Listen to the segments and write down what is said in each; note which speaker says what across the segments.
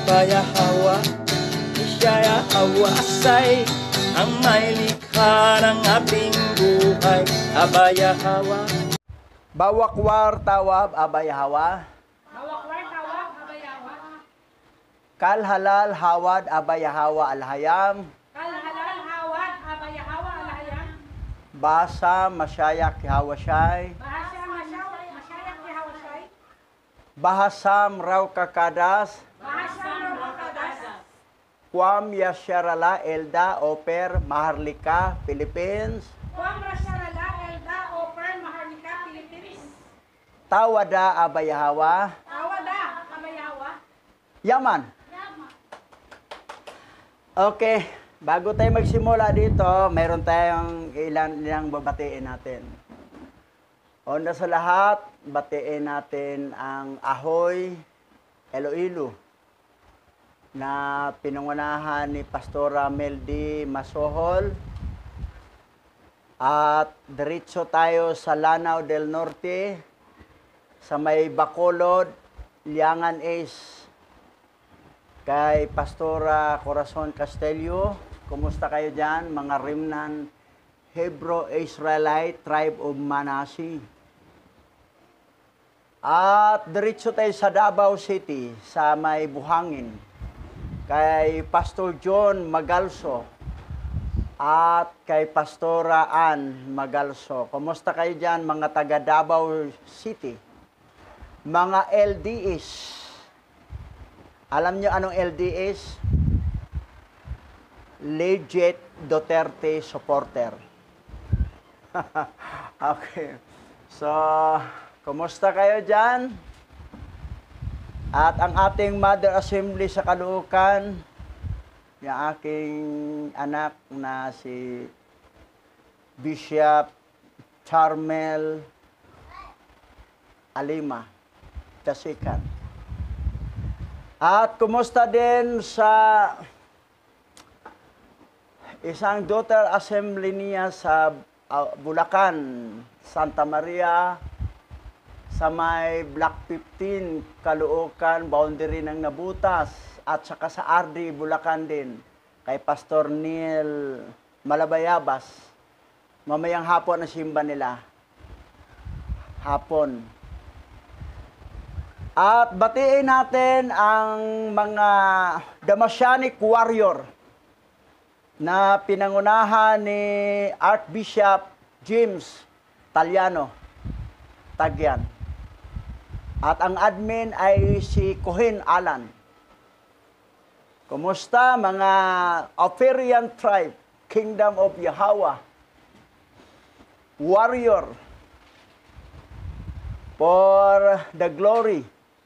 Speaker 1: Abayahawa, Isya Hawasay, ang may likha ng ating buhay. Abayahawa.
Speaker 2: Bawakwar tawab abayahawa.
Speaker 3: Bawakwar tawab abayahawa.
Speaker 2: Kalhalal hawad abayahawa alhayam.
Speaker 3: Kalhalal hawad abayahawa alhayam.
Speaker 2: Basa masyayak hawasay.
Speaker 3: Bahasa masyayak hawasay.
Speaker 2: Bahasam raw kakadas.
Speaker 3: Bahasa makadas.
Speaker 2: Kwam yasyarala elda oper maharlika Philippines.
Speaker 3: Kuang rasyarala elda oper maharlika Philippines.
Speaker 2: Tawada abayahawa.
Speaker 3: Tawada abayahawa.
Speaker 2: Yaman. Okay, bago tayo magsimula dito, mayroon tayong ilang babatiin natin. Una sa lahat, batiin natin ang Ahoy, Iloilo, na pinangunahan ni Pastora Meldy Masohol. At diretso tayo sa Lanao del Norte, sa may Bacolod, Liangan Ace, kay Pastora Corazon Castelio. Kumusta kayo dyan, mga Remnant Hebrew-Israelite Tribe of Manasseh? At diretso tayo sa Davao City, sa may Buhangin, kay Pastor John Magalso at kay Pastora Ann Magalso. Kumusta kayo dyan, mga taga Davao City? Mga LDS. Alam nyo anong LDS? Legit Duterte supporter. Okay. So, kumusta kayo dyan? At ang ating Mother Assembly sa Caloocan, yung aking anak na si Bishop Charmel Alima, Tasikan. At kumusta din sa isang daughter assembly niya sa Bulacan, Santa Maria, sa may Block 15, Caloocan, boundary ng Nabutas, at saka sa RD, Bulacan din, kay Pastor Neil Malabayabas. Mamayang hapon na simba nila. Hapon. At batiin natin ang mga Damasyanic warrior na pinangunahan ni Archbishop James Taliano Tagyan. At ang admin ay si Cohen Alan. Kumusta mga Ophirian tribe, Kingdom of Yahweh, warrior for the glory.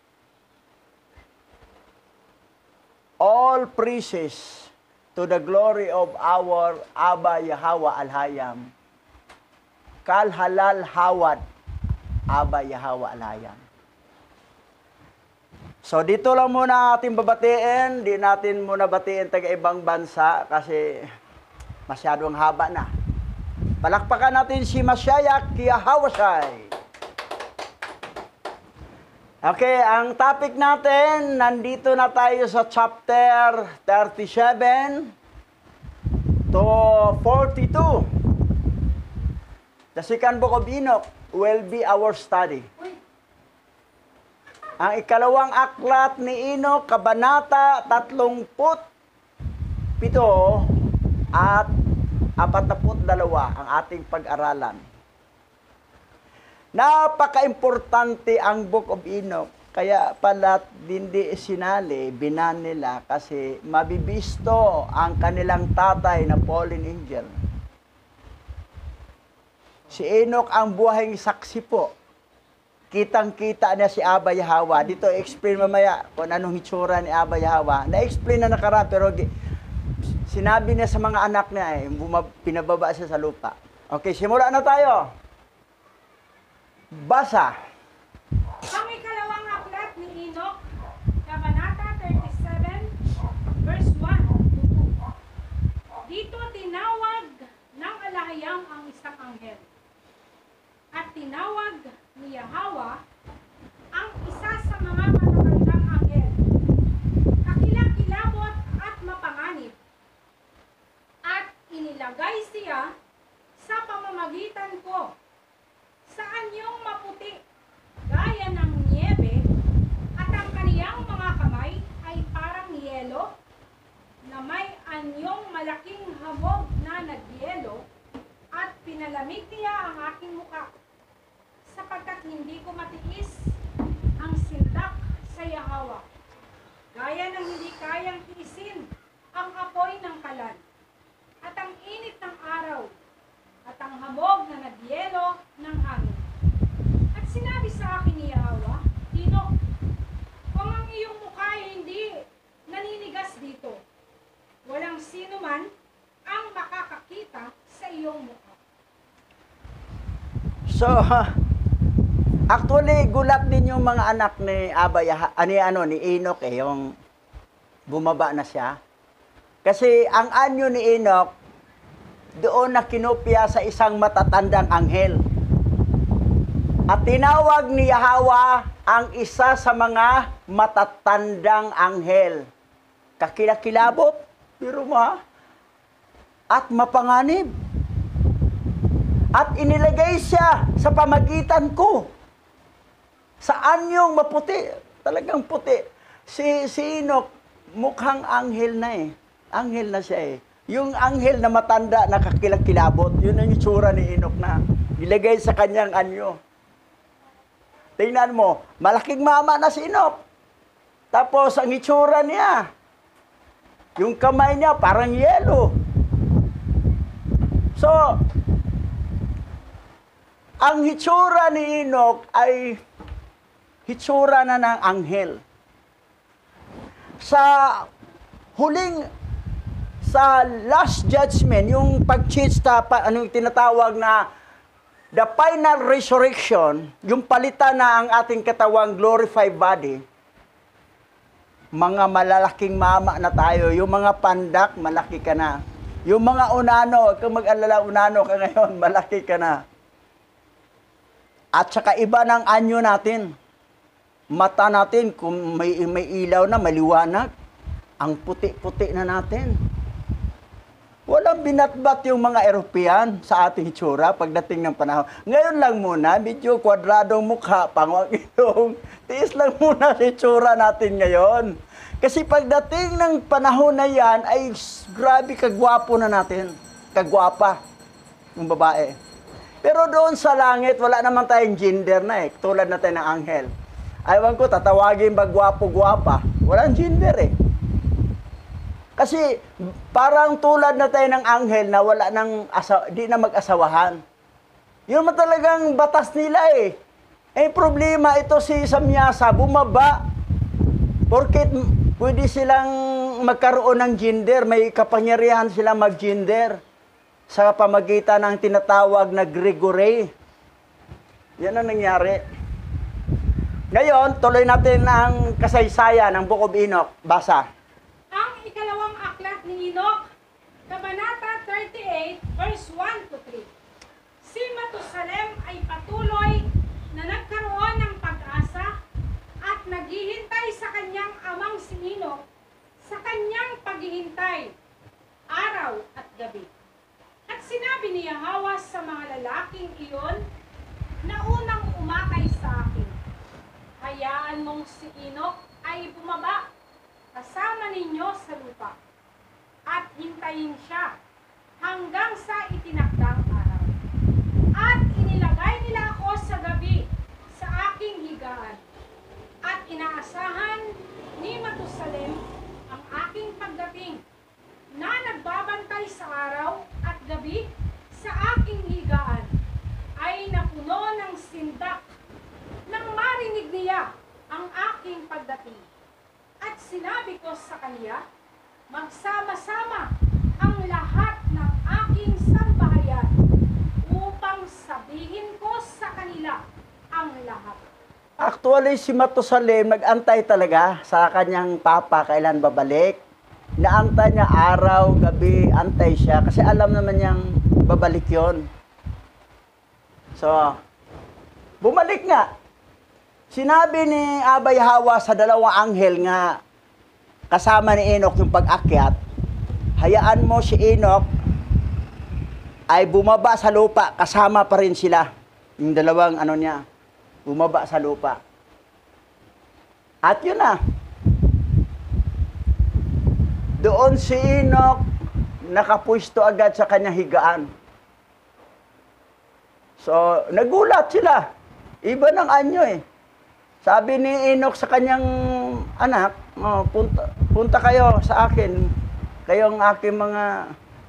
Speaker 2: All praises to the glory of our Abba Yahweh Alhayam. Kalhalal hawad Abba Yahweh Alhayam. So dito lang muna ating babatiin, di natin muna batiin taga ibang bansa kasi masyadong haba na. Palakpakan natin si Masyayak Kiyahawasay. Okay, ang topic natin, nandito na tayo sa chapter 37 to 42. The second book of Enoch will be our study. Ang ikalawang aklat ni Enoch, kabanata 37 at 42 ang ating pag-aralan. Napaka-importante ang Book of Enoch. Kaya pala hindi sinali, binan nila kasi mabibisto ang kanilang tatay na fallen angel. Si Enoch ang buhay saksi po. Kitang-kita niya si Abba Yahweh. Dito explain mamaya kung anong hitsura ni Abba Yahweh. Na-explain na nakaraan pero sinabi niya sa mga anak niya pinababa siya sa lupa. Okay, simula na tayo. Basa.
Speaker 3: Ang ikalawang aklat ni Enoch, kabanata 37, verse 1 to 2. Dito tinawag ng alahayam ang isang anghel. At tinawag ni Yahweh ang isa sa mga matatandang anghel. Kakilala Nilamig niya ang aking muka, sapagkat hindi ko matiis ang sindak sa Yahawa. Gaya ng hindi kayang tiisin ang apoy ng kalan, at ang init ng araw, at ang hamog na nagyelo ng hangin. At sinabi sa akin ni Yahawa, Enoch, kung ang iyong mukha ay hindi naninigas dito, walang sino man ang makakakita sa iyong mukha.
Speaker 2: So, actually, gulat din yung mga anak ni ni Enoch yung bumaba na siya. Kasi ang anyo ni Enoch, doon na kinopya sa isang matatandang anghel. At tinawag ni Yahawa ang isa sa mga matatandang anghel. Kakilakilabot, pero at mapanganib. At inilagay siya sa pamagitan ko. Sa anyong maputi, talagang puti. Si Enoch, mukhang anghel na eh. Anghel na siya eh. Yung anghel na matanda, nakakilakilabot, yun ang itsura ni Enoch na ilagay sa kanyang anyo. Tingnan mo, malaking mama na si Enoch. Tapos ang itsura niya, yung kamay niya parang yelo. So, ang hitsura ni Enoch ay hitsura na ng anghel. Sa last judgment, yung pagchista, anong tinatawag na the final resurrection, yung palitan na ang ating katawang glorified body, mga malalaking mama na tayo, yung mga pandak, malaki ka na. Yung mga unano, kung mag-alala, unano ka ngayon, malaki ka na. At saka iba ng anyo natin. Mata natin, kung may ilaw na, maliwanag. Ang puti-puti na natin. Walang binatbat yung mga European sa ating itsura pagdating ng panahon. Ngayon lang muna, medyo kwadradong mukha, pangwang ilong. Tiis lang muna sa itsura natin ngayon. Kasi pagdating ng panahon na yan, ay grabe kagwapo na natin. Kagwapa yung babae. Pero doon sa langit, wala naman tayong gender na eh. Tulad na tayo ng anghel. Ayaw ko, tatawagin ba gwapo-gwapa? Walang gender eh. Kasi parang tulad na tayo ng anghel na wala nang di na mag-asawahan. Yun man talagang batas nila eh. Eh problema ito si Samyasa, bumaba. Porket pwede silang magkaroon ng gender, may kapangyarihan silang mag-gender sa pamagitan ng tinatawag na Gregory. Yan ang nangyari. Ngayon, tuloy natin ang kasaysayan ng Book of Enoch. Basa.
Speaker 3: Ang ikalawang aklat ni Enoch, Kabanata 38, verse 1 to 3. Si Matusalem ay patuloy na nagkaroon ng pag-asa at naghihintay sa kanyang amang si Enoch sa kanyang paghihintay, araw at gabi. At sinabi ni Yahawa sa mga lalaking iyon na unang umakay sa akin, hayaan mong si Enoch ay bumaba kasama ninyo sa lupa at hintayin siya hanggang sa itinakdang araw. At inilagay nila ako sa gabi sa aking higaan at inaasahan ni Matusalem ang aking pagdating na nagbabantay sa araw at gabi sa aking higaan ay napuno ng sindak nang marinig niya ang aking pagdating. At sinabi ko sa kanya, magsama-sama ang lahat ng aking sambahayan upang sabihin ko sa kanila ang lahat.
Speaker 2: Actually, si Matusalem nag-antay talaga sa kanyang papa kailan babalik. Naantay niya araw, gabi, antay siya. Kasi alam naman niyang babalik yon. So, bumalik nga. Sinabi ni Abay Hawa sa dalawang anghel nga kasama ni Enoch yung pag-akyat, hayaan mo si Enoch ay bumaba sa lupa, kasama pa rin sila. Yung dalawang niya, bumaba sa lupa. At yun na. Doon si Enoch nakapwesto agad sa kanyang higaan. So, nagulat sila. Iba ng anyo eh. Sabi ni Enoch sa kanyang anak, oh, punta kayo sa akin. Kayong aking mga,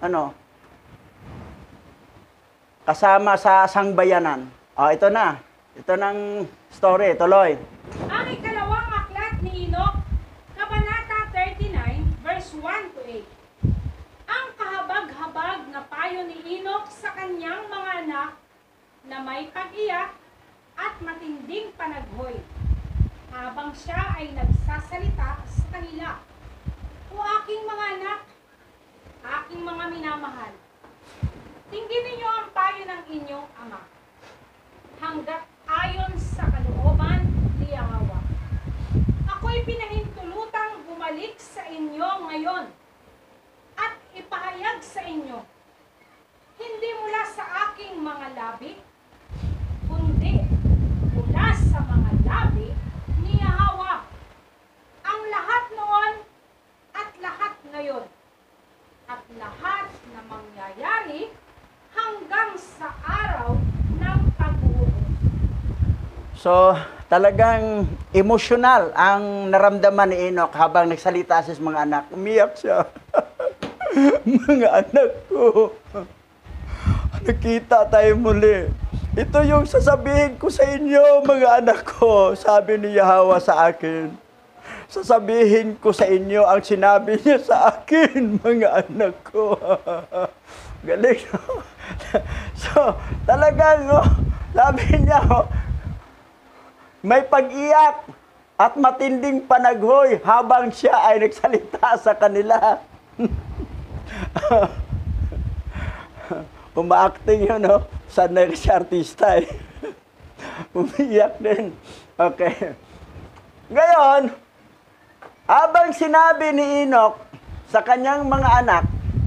Speaker 2: kasama sa sangbayanan. Oh, ito na. Ito ng story. Tuloy.
Speaker 3: Ang ikalawang aklat ni Enoch, Kabanata 39, verse 1 to 8. Ang kahabag-habag na payo ni Enoch sa kanyang mga anak na may pag-iyak at matinding panaghoy, habang siya ay nagsasalita sa kanila. O aking mga anak, aking mga minamahal, tingin ninyo ang payo ng inyong ama, hanggat ayon sa kalooban ni Yahweh. Ako'y pinahintulutang bumalik sa inyo ngayon at ipahayag sa inyo, hindi mula sa aking mga labi, kundi mula sa mga labi ni Yahweh, ang lahat noon at lahat ngayon, at lahat na mangyayari hanggang sa araw ng paghuhukom.
Speaker 2: So, talagang emosyonal ang naramdaman ni Enoch habang nagsalita sa mga anak. Umiyak siya. Mga anak ko, nakita tayo muli. Ito yung sasabihin ko sa inyo, mga anak ko, sabi ni Yahweh sa akin. Sasabihin ko sa inyo ang sinabi niya sa akin, mga anak ko. Galing. So, talagang, sabi niya, may pag-iyak at matinding panaghoy habang siya ay nagsalita sa kanila. Uma-acting yun, no? Sanay si artista, eh. Umiyak din. Okay. Ngayon, habang sinabi ni Enoch sa kanyang mga anak,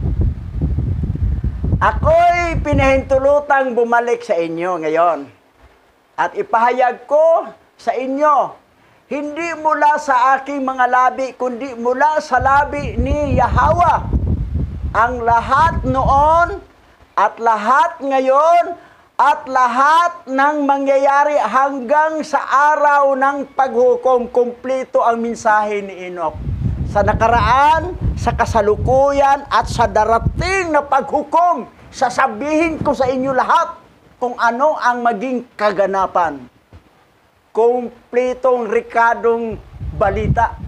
Speaker 2: ako'y pinahintulutang bumalik sa inyo ngayon at ipahayag ko sa inyo, hindi mula sa aking mga labi, kundi mula sa labi ni Yahweh, ang lahat noon at lahat ngayon at lahat ng mangyayari hanggang sa araw ng paghukom. Kumpleto ang mensahe ni Enoch. Sa nakaraan, sa kasalukuyan at sa darating na paghukom, sasabihin ko sa inyo lahat kung ano ang maging kaganapan. Kumpletong rekadong balita.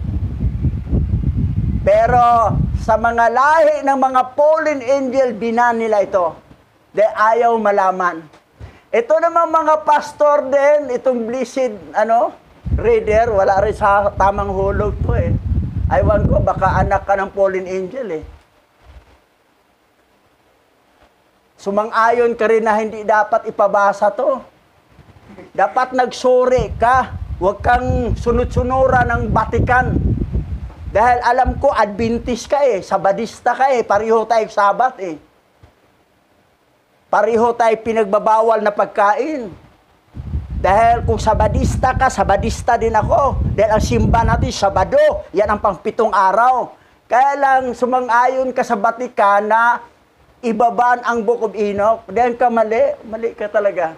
Speaker 2: Pero sa mga lahi ng mga fallen angel, binan nila ito. Dahil ayaw malaman. Ito naman mga pastor din, itong blessed reader, wala rin sa tamang hulog to eh. Aywan ko, baka anak ka ng fallen angel eh. Sumang-ayon ka rin na hindi dapat ipabasa to. Dapat nagsuri ka. Huwag kang sunod-sunura ng Batikan. Dahil alam ko, Adventist ka eh. Sabadista ka eh. Pareho tayo Sabat eh. Pareho tayo pinagbabawal na pagkain. Dahil kung Sabadista ka, Sabadista din ako. Dahil ang simba natin, Sabado. Yan ang pang-7 araw. Kaya lang, sumang-ayon ka sa Batikan na ibaban ang Book of Enoch. Dahil ka mali. Mali ka talaga.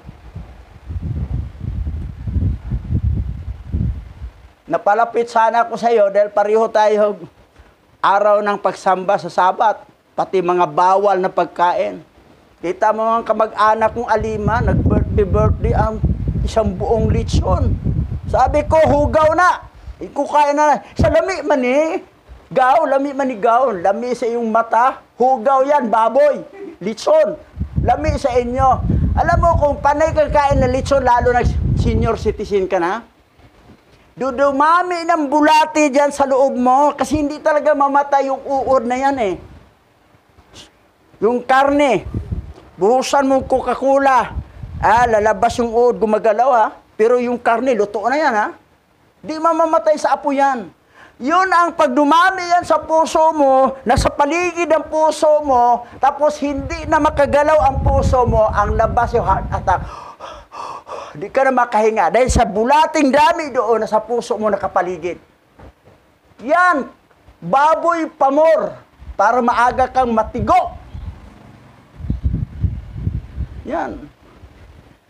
Speaker 2: Napalapit sana ako sa iyo dahil pareho tayo araw ng pagsamba sa Sabat, pati mga bawal na pagkain. Kita mo mga kamag-anak kong alima, nag-birthday ang isang buong lechon. Sabi ko, hugaw na. Ikukain na. Sa lami man eh. Gaw, lami man ni gaw. Lami sa iyong mata. Hugaw yan, baboy. Lechon. Lami sa inyo. Alam mo kung panay kakain na lechon, lalo na senior citizen ka na, dudumami ng bulati dyan sa loob mo kasi hindi talaga mamatay yung uod na yan eh. Yung karne, buhusan mo Coca-Cola, lalabas yung uod, gumagalaw ha. Pero yung karne, luto na yan ha. Di mamamatay sa apo yan. Yun ang pagdumami yan sa puso mo, nasa paligid ng puso mo, tapos hindi na makagalaw ang puso mo, ang labas yung heart attack. Di ka na makahinga dahil sa bulating dami doon na sa puso mo nakapaligid. Yan, baboy pamor para maaga kang matigo. Yan.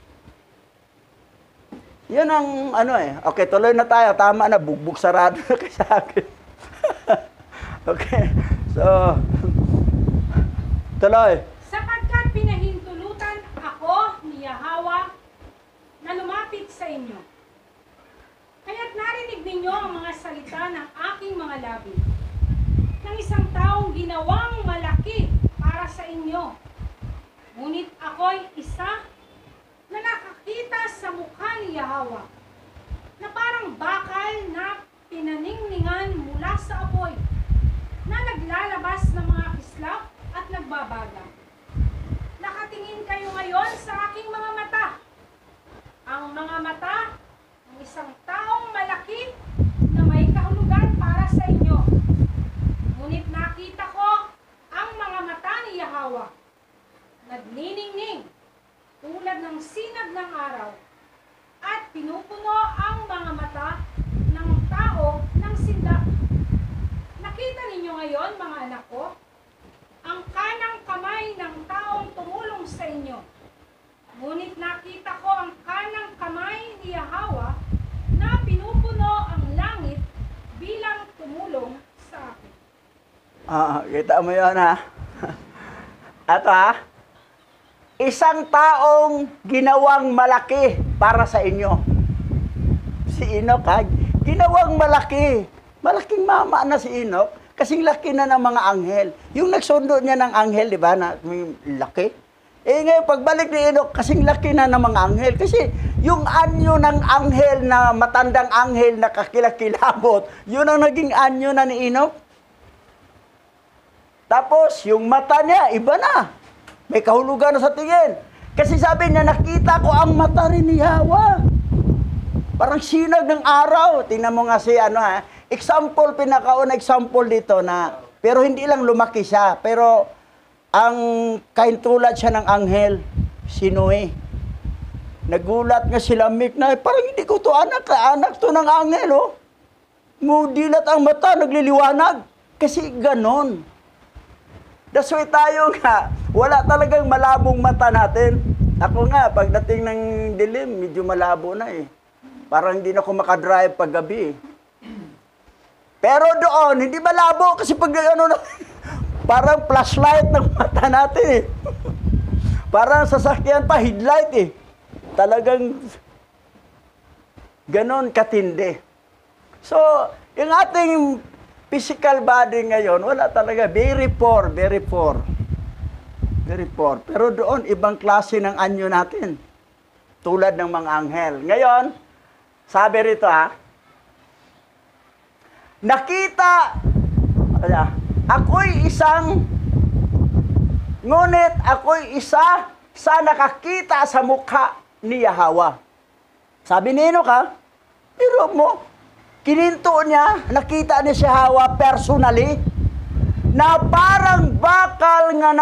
Speaker 2: Yun ang ano eh. Okay, tuloy na tayo. Tama na, bugbog sarado na kayo sa akin. Okay, so, tuloy.
Speaker 3: Sapagkat pinahintulutan ako ni Yahweh na lumapit sa inyo. Kaya't narinig ninyo ang mga salita ng aking mga labi, ng isang taong ginawang malaki para sa inyo. Ngunit ako'y isa na nakakita sa mukha ni Yahweh, na parang bakal na pinaningningan mula sa apoy, na naglalabas ng mga kislap at nagbabaga. Nakatingin kayo ngayon sa aking mga mata. Ang mga mata ng isang taong malaki na may kahulugan para sa inyo. Ngunit nakita ko ang mga mata ni Yahweh, nagniningning tulad ng sinag ng araw, at pinupuno ang mga mata ng tao ng sindak. Nakita ninyo ngayon, mga anak ko, ang kanang kamay ng taong tumulong sa inyo. Ngunit nakita ko ang kanang kamay ni Yahweh na pinupuno ang langit bilang tumulong sa akin.
Speaker 2: Kita mo yun ha. Ato ha. Isang taong ginawang malaki para sa inyo. Si Enoch ha. Ginawang malaki. Malaking mama na si Enoch. Kasing laki na ng mga anghel. Yung nagsundo niya ng anghel, di ba, na may laki. Eh ngayon, pagbalik ni Enoch, kasing laki na ng mga anghel. Kasi yung anyo ng anghel na matandang anghel na kakilakilabot, yun ang naging anyo na ni Enoch. Tapos, yung mata niya, iba na. May kahulugan na sa tingin. Kasi sabi niya, nakita ko ang mata rin ni Yahweh. Parang sinag ng araw. Tingnan mo nga si ano ha. Example, pinakauna example dito na, pero hindi lang lumaki siya, pero ang kaintulad siya ng anghel, si Noe. Nagulat nga sila, Mick, na parang hindi ko to anak to ng anghel, oh. Mudilat ang mata, nagliliwanag. Kasi ganon. That's why tayo nga, wala talagang malabong mata natin. Ako nga, pagdating ng dilim, medyo malabo na eh. Parang hindi na ako makadrive pag gabi eh. Pero doon, hindi malabo kasi pag ano na, parang flashlight ng mata natin eh. Parang sasakyan pa, headlight eh. Talagang ganon katindi. So, yung ating physical body ngayon, wala talaga. Very poor, very poor. Very poor. Pero doon, ibang klase ng anyo natin. Tulad ng mga anghel. Ngayon, sabi rito ha, nakita, ako'y isang, ngunit ako'y isa sa nakakita sa mukha ni Yahweh. Sabi ni Enoch ha, pero mo, kininto niya, nakita ni si Yahweh personally, na parang bakal nga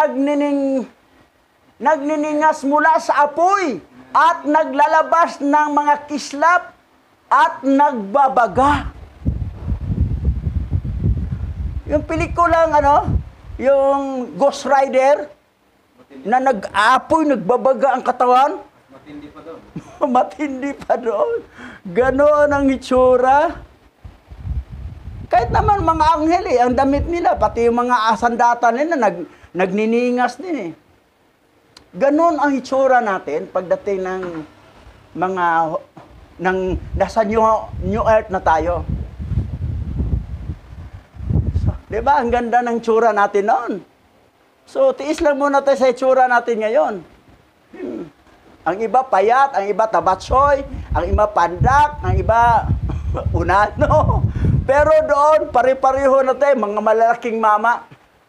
Speaker 2: nagniningas mula sa apoy at naglalabas ng mga kislap at nagbabaga. Yung pelikulang yung Ghost Rider, na nag-aapoy, nagbabaga ang katawan.
Speaker 1: Matindi pa doon.
Speaker 2: Matindi pa doon. Ganoon ang itsura. Kahit naman mga anghel eh, ang damit nila, pati yung mga asandata nila, nagniningas din eh. Ganoon ang itsura natin pagdating ng mga, nasa New Earth na tayo. Diba? Ang ganda ng tsura natin noon. So, tiis lang muna tayo sa itsura natin ngayon. Ang iba payat, ang iba tabatsoy, ang iba pandak, ang iba unano. Pero doon, pare-pareho na tayo, mga malalaking mama.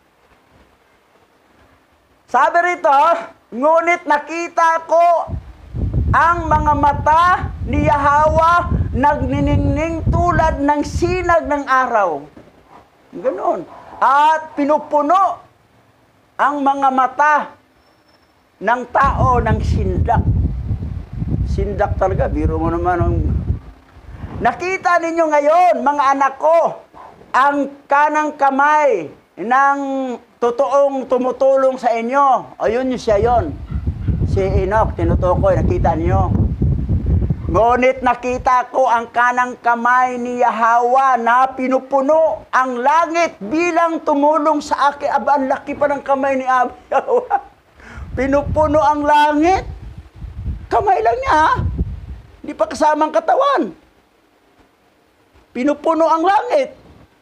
Speaker 2: Sabi rito, ngunit nakita ko ang mga mata ni Yahweh nagniningning tulad ng sinag ng araw. Ganon. At pinupuno ang mga mata ng tao ng sindak. Sindak talaga, biro mo naman. Nakita ninyo ngayon, mga anak ko, ang kanang kamay ng totoong tumutulong sa inyo. Ayun siya yon. Si Enoch, tinutukoy, nakita niyo. Ngunit nakita ko ang kanang kamay ni Yahweh na pinupuno ang langit bilang tumulong sa akin. Aba, ang laki pa ng kamay ni Yahweh. Pinupuno ang langit. Kamay lang niya, ha? Hindi pa kasamang katawan. Pinupuno ang langit.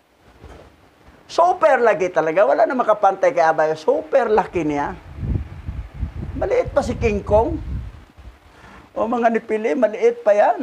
Speaker 2: Super laki talaga. Wala na makapantay kay Abay. Super laki niya. Maliit pa si King Kong. O mga nipili, maliit pa yan.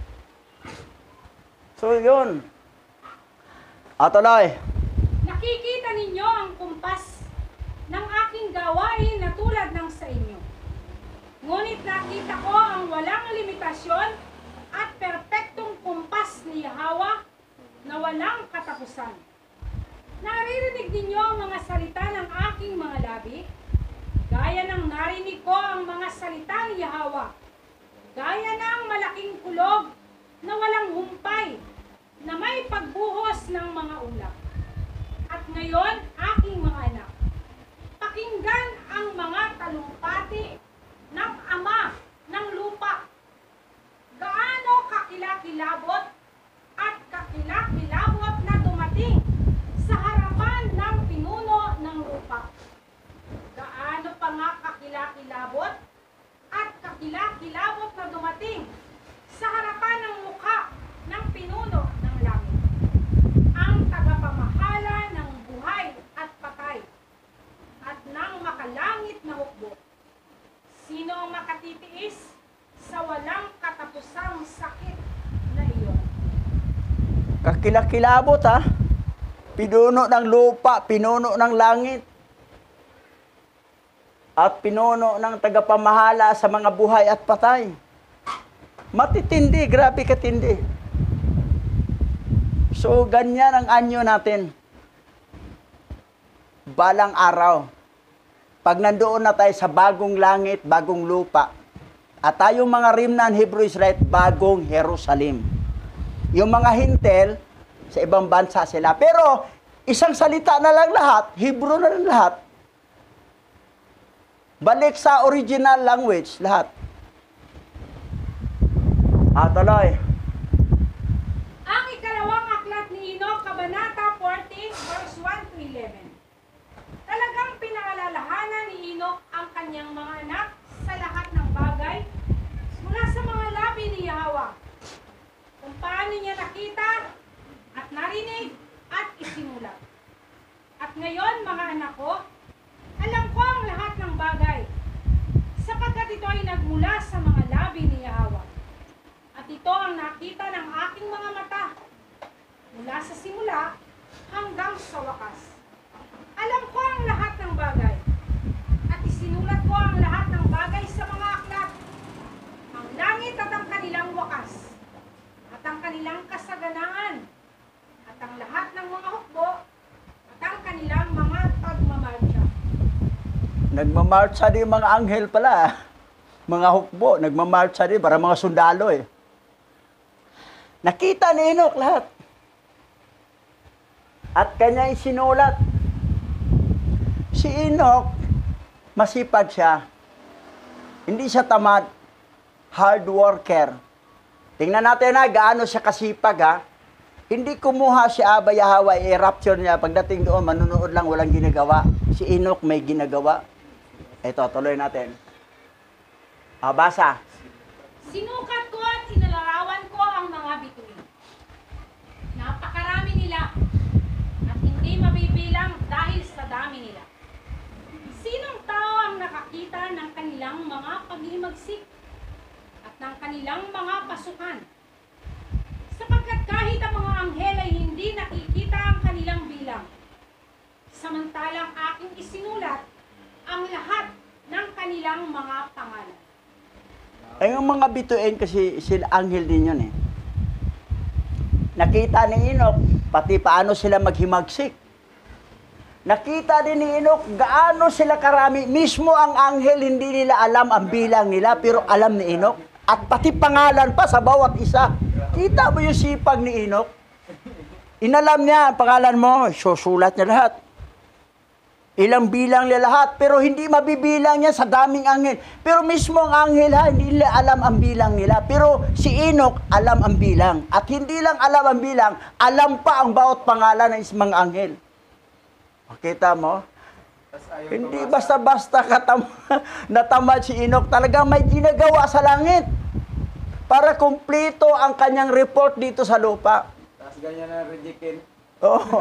Speaker 2: So, yun. Tuloy.
Speaker 3: Nakikita ninyo ang kumpas ng aking gawain na tulad ng sa inyo. Ngunit nakita ko ang walang limitasyon at perpektong kumpas ni Yahweh na walang katapusan. Naririnig ninyo ang mga salita ng aking mga labi, gaya ng narinig ko ang mga salita ni Yahweh. Gaya ng malaking kulog na walang humpay, na may pagbuhos ng mga ulap. At ngayon, aking mga anak, pakinggan ang mga talumpati ng Ama ng lupa. Gaano kakilakilabot at kakilakilabot na dumating sa harapan ng pinuno ng lupa. Gaano pa nga kakilakilabot at kakilakilabot na dumating sa harapan ng mukha ng pinuno ng langit, ang tagapamahala ng buhay at patay, at ng makalangit na hukbo. Sino ang makatitiis sa walang katapusang sakit na iyon?
Speaker 2: Kakilakilabot, ha? Pinuno ng lupa, pinuno ng langit. At pinuno ng tagapamahala sa mga buhay at patay. Matitindi, grabe katindi. So, ganyan ang anyo natin. Balang araw. Pag nandoon na tayo sa bagong langit, bagong lupa, at tayong mga remnant Hebrew Israelite, bagong Jerusalem. Yung mga hintel, sa ibang bansa sila. Pero, isang salita na lang lahat, Hebrew na lang lahat. Balik sa original language, lahat. Tuloy.
Speaker 3: Ang ikalawang aklat ni Enoch, Kabanata 14, verse 1 to 11. Talagang pinaalalahanan ni Enoch ang kanyang mga anak sa lahat ng bagay mula sa mga labi ni Yahweh, kung paano niya nakita at narinig at isinulat. At ngayon, mga anak ko, alam ko ang lahat ng bagay, sapagkat ito ay nagmula sa mga labi ni Yahweh. At ito ang nakita ng aking mga mata, mula sa simula hanggang sa wakas. Alam ko ang lahat ng bagay, at isinulat ko ang lahat ng bagay sa mga aklat, ang langit at ang kanilang wakas, at ang kanilang kasaganaan, at ang lahat ng mga hukbo, at ang kanilang mga pagmamarcha.
Speaker 2: Nagmamarcha din yung mga anghel pala. Mga hukbo, nagmamarcha din para mga sundalo eh. Nakita ni Enoch lahat. At kanya isinulat. Si Enoch, masipag siya. Hindi siya tamad. Hard worker. Tingnan natin na gaano siya kasipag, ha. Hindi kumuha si Abba Yahweh, i-rapture niya. Pagdating doon, manunood lang, walang ginagawa. Si Enoch may ginagawa. Ito, tuloy natin. Basa.
Speaker 3: Sinukat ko at inalarawan ko ang mga bituin. Napakarami nila at hindi mabibilang dahil sa dami nila. Sinong tao ang nakakita ng kanilang mga paghimagsik at ng kanilang mga pasukan? Sapagkat kahit ang mga anghel ay hindi nakikita ang kanilang bilang, samantalang aking isinulat ang lahat ng kanilang mga pangalan.
Speaker 2: Ay, yung mga bituin kasi sila anghel din yun eh. Nakita ni Enoch, pati paano sila maghimagsik. Nakita din ni Enoch, gaano sila karami. Mismo ang anghel, hindi nila alam ang bilang nila, pero alam ni Enoch. At pati pangalan pa sa bawat isa. Kita mo yung sipag ni Enoch? Inalam niya ang pangalan mo, susulat niya lahat. Ilang bilang nila lahat, pero hindi mabibilang yan sa daming anghel. Pero mismo ang anghel ha, hindi nila alam ang bilang nila. Pero si Enoch alam ang bilang. At hindi lang alam ang bilang, alam pa ang bawat pangalan ng isang anghel. Kita mo? Hindi basta-basta natamad si Enoch. Talagang may ginagawa sa langit para kumpleto ang kanyang report dito sa lupa.
Speaker 1: Tapos ganyan na ridikin.
Speaker 2: Oo.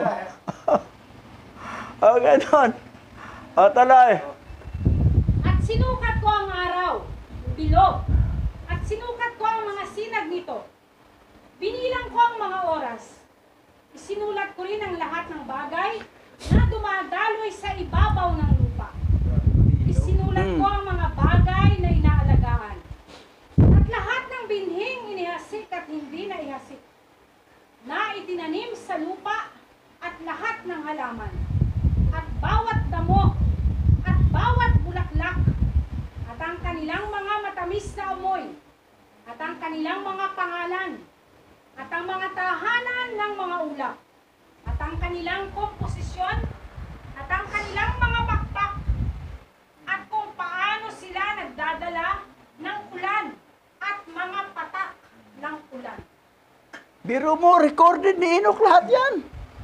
Speaker 2: O, ganon. O, tuloy.
Speaker 3: At sinukat ko ang araw, bilog, at sinukat ko ang mga sinag nito. Binilang ko ang mga oras. Isinulat ko rin ang lahat ng bagay na dumadaloy sa ibabaw ng lupa. Isinulat ko ang mga bagay na inaalagaan. At lahat ng binhing inihasik at hindi na ihasik, na itinanim sa lupa at lahat ng halaman, at bawat damo, at bawat bulaklak, at ang kanilang mga matamis na amoy, at ang kanilang mga pangalan, at ang mga tahanan ng mga ulap, at ang kanilang komposisyon, at ang kanilang mga pakpak, at kung paano sila nagdadala ng ulan, at mga patak ng ulan.
Speaker 2: Biro mo, recorded ni Enoch lahat yan.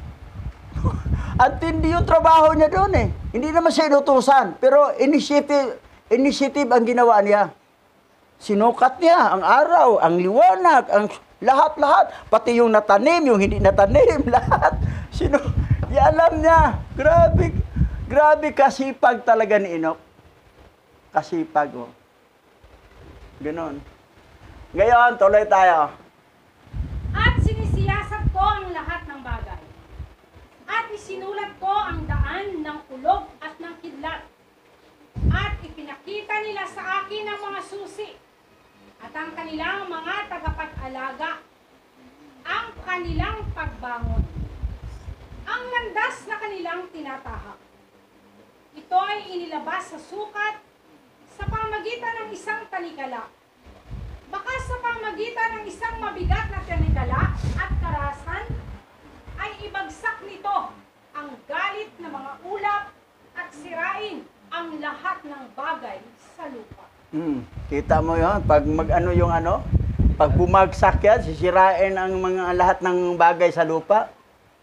Speaker 2: At hindi yung trabaho niya doon eh. Hindi naman siya inutusan. Pero initiative ang ginawa niya. Sinukat niya ang araw, ang liwanag, ang lahat-lahat. Pati yung natanim, yung hindi natanim, lahat. Alam niya. Grabe kasipag talaga ni Enoch. Kasipag, oh. Ganon. Ngayon, tuloy tayo.
Speaker 3: At sinisiyasat ko ang lahat ng bagay. At isinulat ko ang daan ng ulog at ng kidlat. At ipinakita nila sa akin ang mga susi at ang kanilang mga tagapag-alaga, ang kanilang pagbangon, ang landas na kanilang tinatahak. Ito ay inilabas sa sukat sa pamagitan ng isang tanikala. Baka sa pamagitan ng isang mabigat na tanikala at karasan, ay ibagsak nito ang galit ng mga ulap at sirain ang lahat ng bagay sa lupa.
Speaker 2: Kita mo yun? Pag pag bumagsak yan, sisirain ang mga lahat ng bagay sa lupa.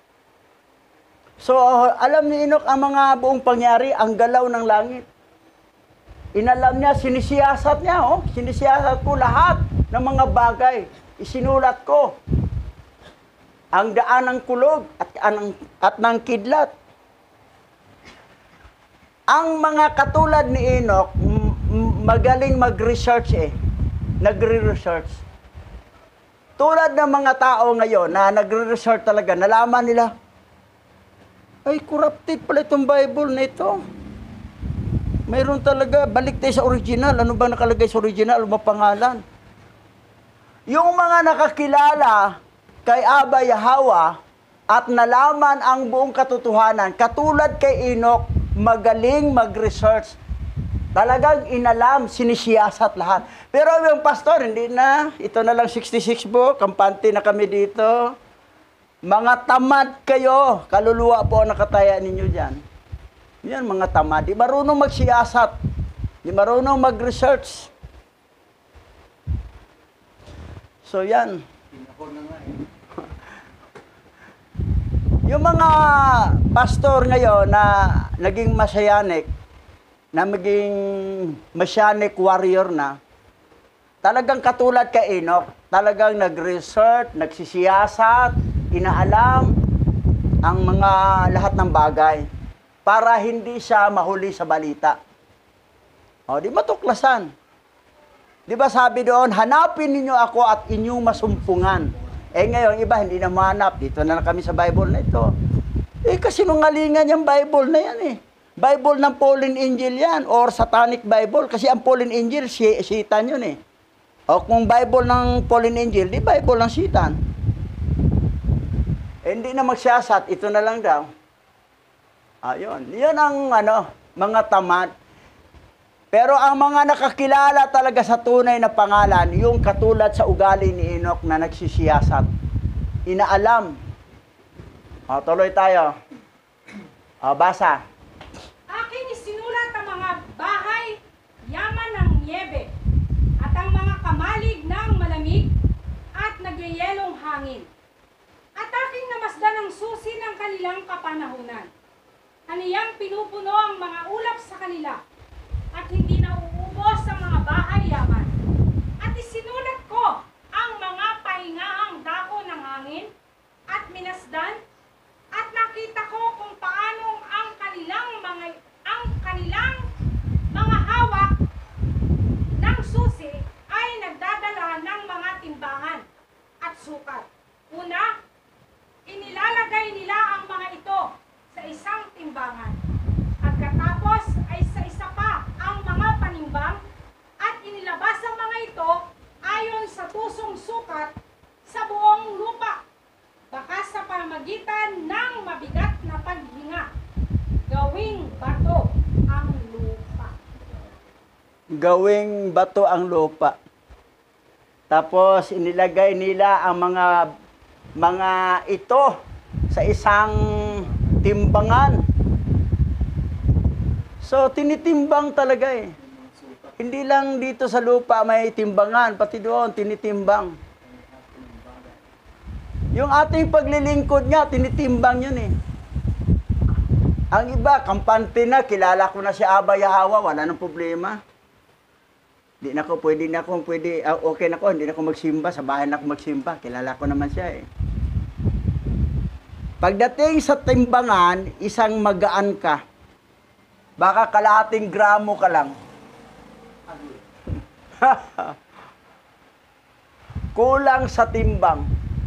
Speaker 2: So, alam ni Enoch ang mga buong pangyari, ang galaw ng langit. Inalam niya, sinisiyasat niya, sinisiyasat ko lahat ng mga bagay. Isinulat ko ang daan ng kulog at ng kidlat. Ang mga katulad ni Enoch, magaling mag-research Nagre-research. Tulad ng mga tao ngayon na nagre-research talaga, nalaman nila, ay, corrupted pala itong Bible na ito. Mayroon talaga, balik tayo sa original. Ano ba nakalagay sa original? Ano ba pangalan? Yung mga nakakilala kay Abba Yahweh at nalaman ang buong katotohanan, katulad kay Enoch, magaling mag-research. Talagang inalam, sinisiyasat lahat. Pero yung pastor, hindi na. Ito na lang 66 book, kampante na kami dito. Mga tamad kayo, kaluluwa po ang nakataya ninyo dyan. Yan, mga tamad. Di marunong magsiyasat. Di marunong mag-research. So yan. Yung mga pastor ngayon na naging messianic, na maging messianic warrior na, talagang katulad kay Enoch, talagang nag-research, nagsisiyasat, inaalam ang mga lahat ng bagay para hindi siya mahuli sa balita. O, di matuklasan. Di ba sabi doon, hanapin ninyo ako at inyong masumpungan. Ngayon, iba hindi na mahanap. Dito na kami sa Bible na ito. Kasi nungalingan yung Bible na yan Bible ng Pauline Angel yan, or Satanic Bible. Kasi ang Pauline Angel, Satan yun O kung Bible ng Pauline Angel, di Bible ng Satan. Hindi na magsiyasat, ito na lang daw. Ayun. Yan ang mga tamad. Pero ang mga nakakilala talaga sa tunay na pangalan, yung katulad sa ugali ni Enoch na nagsisiyasat. Inaalam. Tuloy tayo. Basa.
Speaker 3: niebe, at ang mga kamalig ng malamig at nagyayelong hangin. At aking namasdan ang susi ng kanilang kapanahunan. Kaniyang pinupuno ang mga ulap sa kanila, at hindi nauubos ang mga bahay yaman. At isinulat ko ang mga paingahang dako ng hangin, at minasdan, at nakita ko kung paanong ang kanilang mga hawak ng susi ay nagdadala ng mga timbangan at sukat. Una, inilalagay nila ang mga ito sa isang timbangan. Pagkatapos ay sa isa pa ang mga panimbang at inilabas ang mga ito ayon sa tusong sukat sa buong lupa. Baka sa pamamagitan ng mabigat na paghinga, gawing bato ang lupa.
Speaker 2: Gawing bato ang lupa. Tapos inilagay nila ang mga ito sa isang timbangan. So tinitimbang talaga eh. Hindi lang dito sa lupa may timbangan, pati doon tinitimbang. Yung ating paglilingkod nga, tinitimbang yun eh. Ang iba, kampante na, kilala ko na si Aba Yahawa, wala nang problema. Okay na ako, hindi na ako magsimba, sa bahay na ako magsimba, kilala ko naman siya eh. Pagdating sa timbangan, isang magaan ka, baka kalahating gramo ka lang. Kulang sa timbang.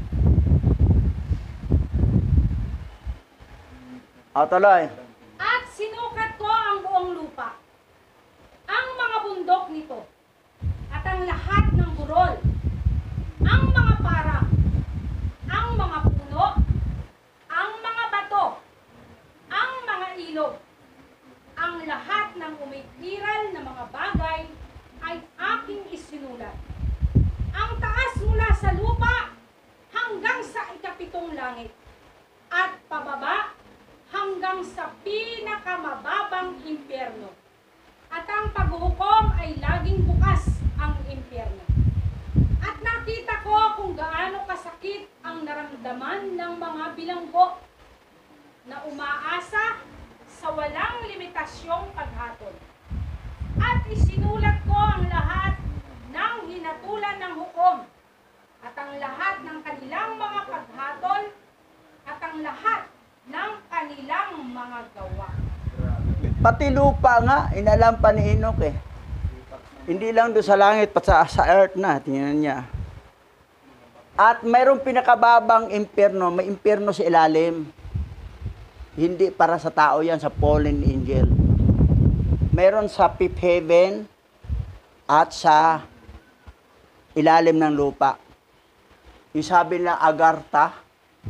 Speaker 2: Tuloy.
Speaker 3: At sinukat ko ang buong lupa, ang mga bundok nito, at ang lahat ng burol, ang mga parang, ang mga puno, ang mga bato, ang mga ilog, ang lahat ng umiiral na mga bagay ay aking isinulat. Ang taas mula sa lupa hanggang sa ikapitong langit, at pababa hanggang sa pinakamababang impyerno. At ang paghuhukom ay laging bukas ang impyerno. At nakita ko kung gaano kasakit ang naramdaman ng mga bilanggo na umaasa sa walang limitasyong paghatol. At isinulat ko ang lahat ng hinatulan ng hukom, at ang lahat ng kanilang mga paghatol, at ang lahat ng kanilang mga gawa.
Speaker 2: Pati lupa nga, inalam pa ni Enoch eh. Hindi lang doon sa langit, pati sa earth na, tingnan niya. At mayroong pinakababang impyerno, may impyerno sa ilalim. Hindi para sa tao yan, sa fallen angel. Mayroon sa fifth heaven at sa ilalim ng lupa. Yung sabi na Agartha.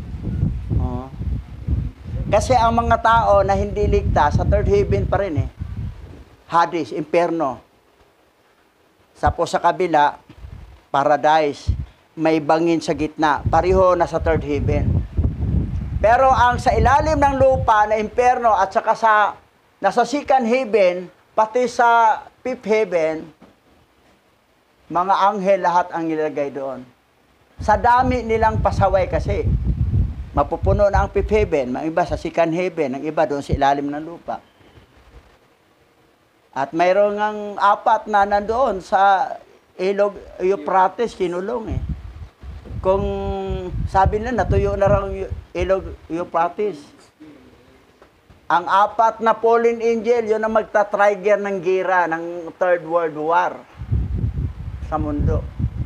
Speaker 2: Kasi ang mga tao na hindi ligtas, sa third heaven pa rin eh. Hades, impyerno. Tapos sa kabila, paradise. May bangin sa gitna. Pareho na sa third heaven. Pero ang sa ilalim ng lupa na impyerno at saka nasa second heaven, pati sa fifth heaven, mga anghel lahat ang nilagay doon. Sa dami nilang pasaway kasi. Mapupuno na ang fifth heaven, ang iba sa second heaven, ang iba doon sa ilalim ng lupa. At mayroong ang apat na nandoon sa ilog Euphrates, kinulong eh. Kung sabi nila, natuyo na raw ilog Euphrates. Ang apat na fallen angel, yun ang magta-trigger ng gira ng Third World War sa mundo.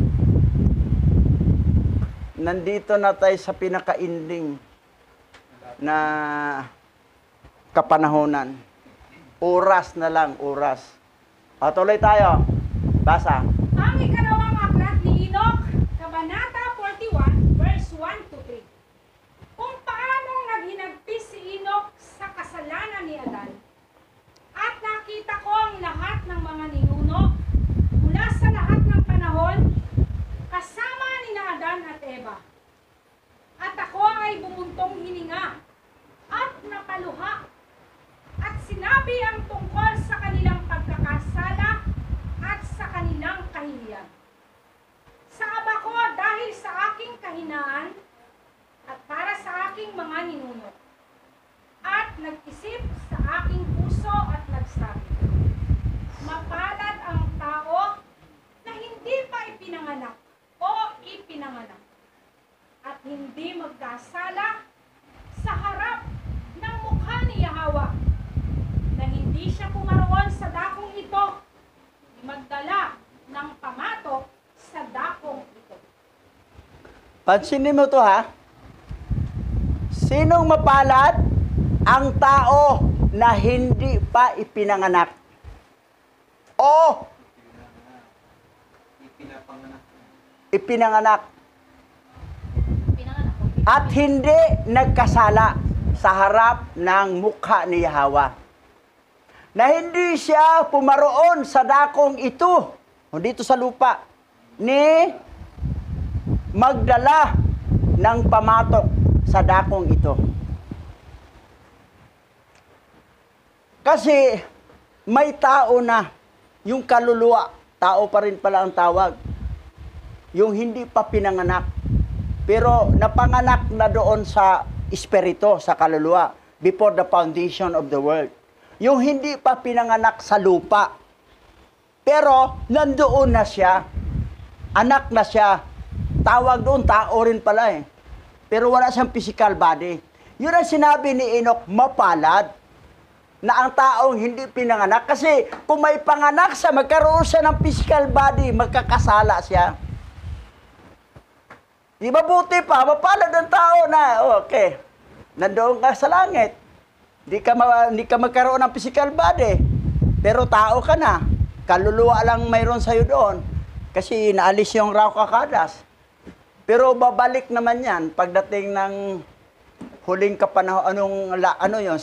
Speaker 2: Nandito na tayo sa pinaka-ending na kapanahonan. Oras na lang, oras. Tuloy tayo. Basa.
Speaker 3: Ang ikalawang aklat ni Enoch, Kabanata 41, verse 1 to 3. Kung paanong naghinagpis si Enoch sa kasalanan ni Adan, at nakita ko ang lahat ng mga ninuno mula sa lahat ng panahon, kasama ni Adan at Eva. At ako ay bumuntong hininga at napaluha, at sinabi ang tungkol sa kanilang pagkakasala at sa kahihiyan. Saab ako dahil sa aking kahinaan at para sa aking mga ninuno. At nag-isip sa aking puso at nagsabi, mapalad ang tao na hindi pa ipinanganak o ipinanganak at hindi magkasala sa harap ng mukha ni Yahweh na hindi siya pumaroon sa dakong ito ni magdala ng pamatok sa dakong ito.
Speaker 2: Pansinin mo to ha. Sinong mapalad? Ang tao na hindi pa ipinanganak. O ipinanganak. At hindi nagkasala sa harap ng mukha ni Yahweh. Na hindi siya pumaroon sa dakong ito, o dito sa lupa, ni magdala ng pamatok sa dakong ito. Kasi may tao na, yung kaluluwa, tao pa rin pala ang tawag, yung hindi pa pinanganak, pero napanganak na doon sa espiritu, sa kaluluwa, before the foundation of the world. Yung hindi pa pinanganak sa lupa, pero nandoon na siya, anak na siya, tawag doon, tao rin pala eh, pero wala siyang physical body. Yun ang sinabi ni Enoch, mapalad na ang taong hindi pinanganak. Kasi kung may panganak siya, magkaroon siya ng physical body, magkakasala siya. Di ba buti pa, mapalad ang tao na, okay, nandoon ka sa langit. Di ka magkaroon ng physical body, pero tao ka na. Kaluluwa lang mayroon sa'yo doon. Kasi naalis yung raw kakadas. Pero babalik naman yan pagdating ng huling kapanahon, ano yun,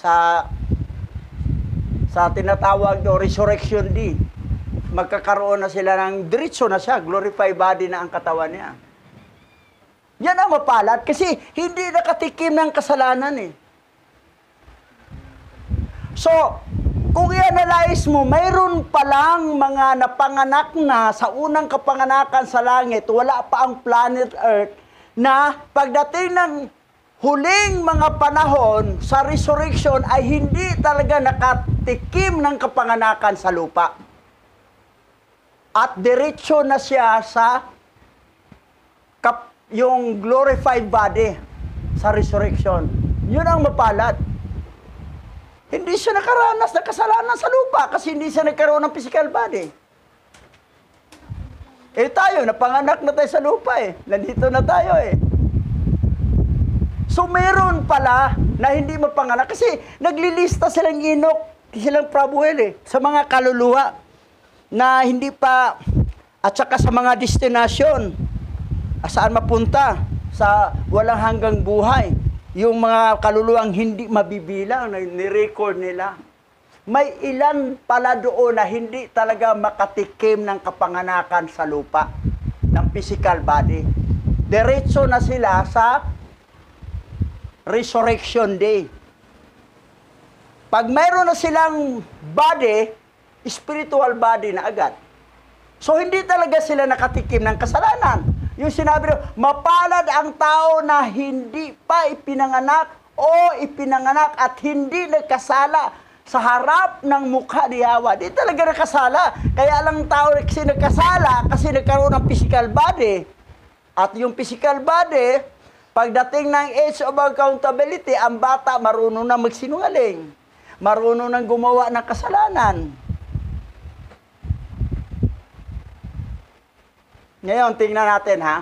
Speaker 2: sa tinatawag do resurrection day, magkakaroon na sila ng diretso na siya, glorified body na ang katawan niya. Yan ang mapalad kasi hindi nakatikim ng kasalanan eh. So, kung i-analyze mo, mayroon palang mga napanganak na sa unang kapanganakan sa langit, wala pa ang planet Earth, na pagdating ng huling mga panahon sa resurrection ay hindi talaga nakatikim ng kapanganakan sa lupa. At diretso na siya sa yung glorified body sa resurrection. Yun ang mapalad. Hindi siya nakaranas ng kasalanan sa lupa kasi hindi siya nagkaroon ng physical body. Eh tayo, napanganak na tayo sa lupa eh. Nandito na tayo eh. So, meron pala na hindi mapanganak kasi naglilista silang Enoch, silang Prabuel eh, sa mga kaluluwa na hindi pa, at saka sa mga destinasyon, saan mapunta, sa walang hanggang buhay, yung mga kaluluwang hindi mabibilang, na ni-record nila. May ilan pala doon na hindi talaga makatikim ng kapanganakan sa lupa, ng physical body. Diretso na sila sa resurrection day. Pag mayroon na silang body, spiritual body na agad. So, hindi talaga sila nakatikim ng kasalanan. Yung sinabi nyo, mapalad ang tao na hindi pa ipinanganak o ipinanganak at hindi nagkasala sa harap ng mukha ni Yahweh. Di talaga nakasala. Kaya lang tao kasi nagkasala kasi nagkaroon ng physical body. At yung physical body, pagdating ng age of accountability, ang bata marunong na magsinungaling. Marunong nang gumawa ng kasalanan. Ngayon, tingnan natin ha.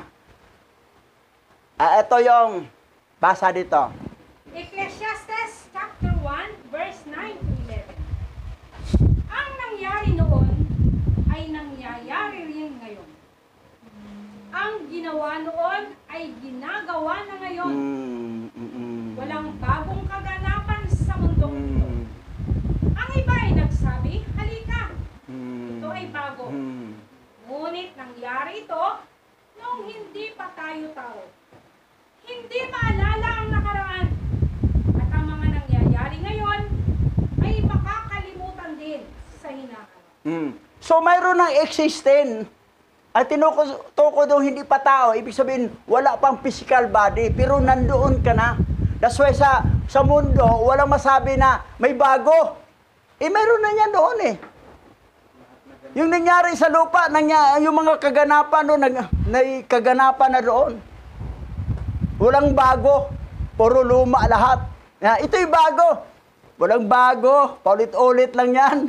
Speaker 2: Ito yung basa dito.
Speaker 3: Ecclesiastes chapter 1, verse 9 to 11. Ang nangyari noon ay nangyayari rin ngayon. Ang ginawa noon ay ginagawa na ngayon. Walang bagong kaganapan sa mundong ito. Ang iba ay nagsabi, halika, ito ay bago. Ngunit nangyari ito nung hindi pa tayo tao. Hindi maalala ang nakaraan. At ang mga nangyayari ngayon ay makakalimutan din sa hinaharap.
Speaker 2: So mayroon ng existence. At tinutuko doon hindi pa tao, ibig sabihin wala pang physical body, pero nandoon ka na. That's why sa mundo, walang masabi na may bago. Mayroon na niya doon eh. Yung nangyari sa lupa, yung mga kaganapan doon, kaganapan na doon. Walang bago, puro luma lahat. Ito'y bago. Walang bago, paulit-ulit lang yan.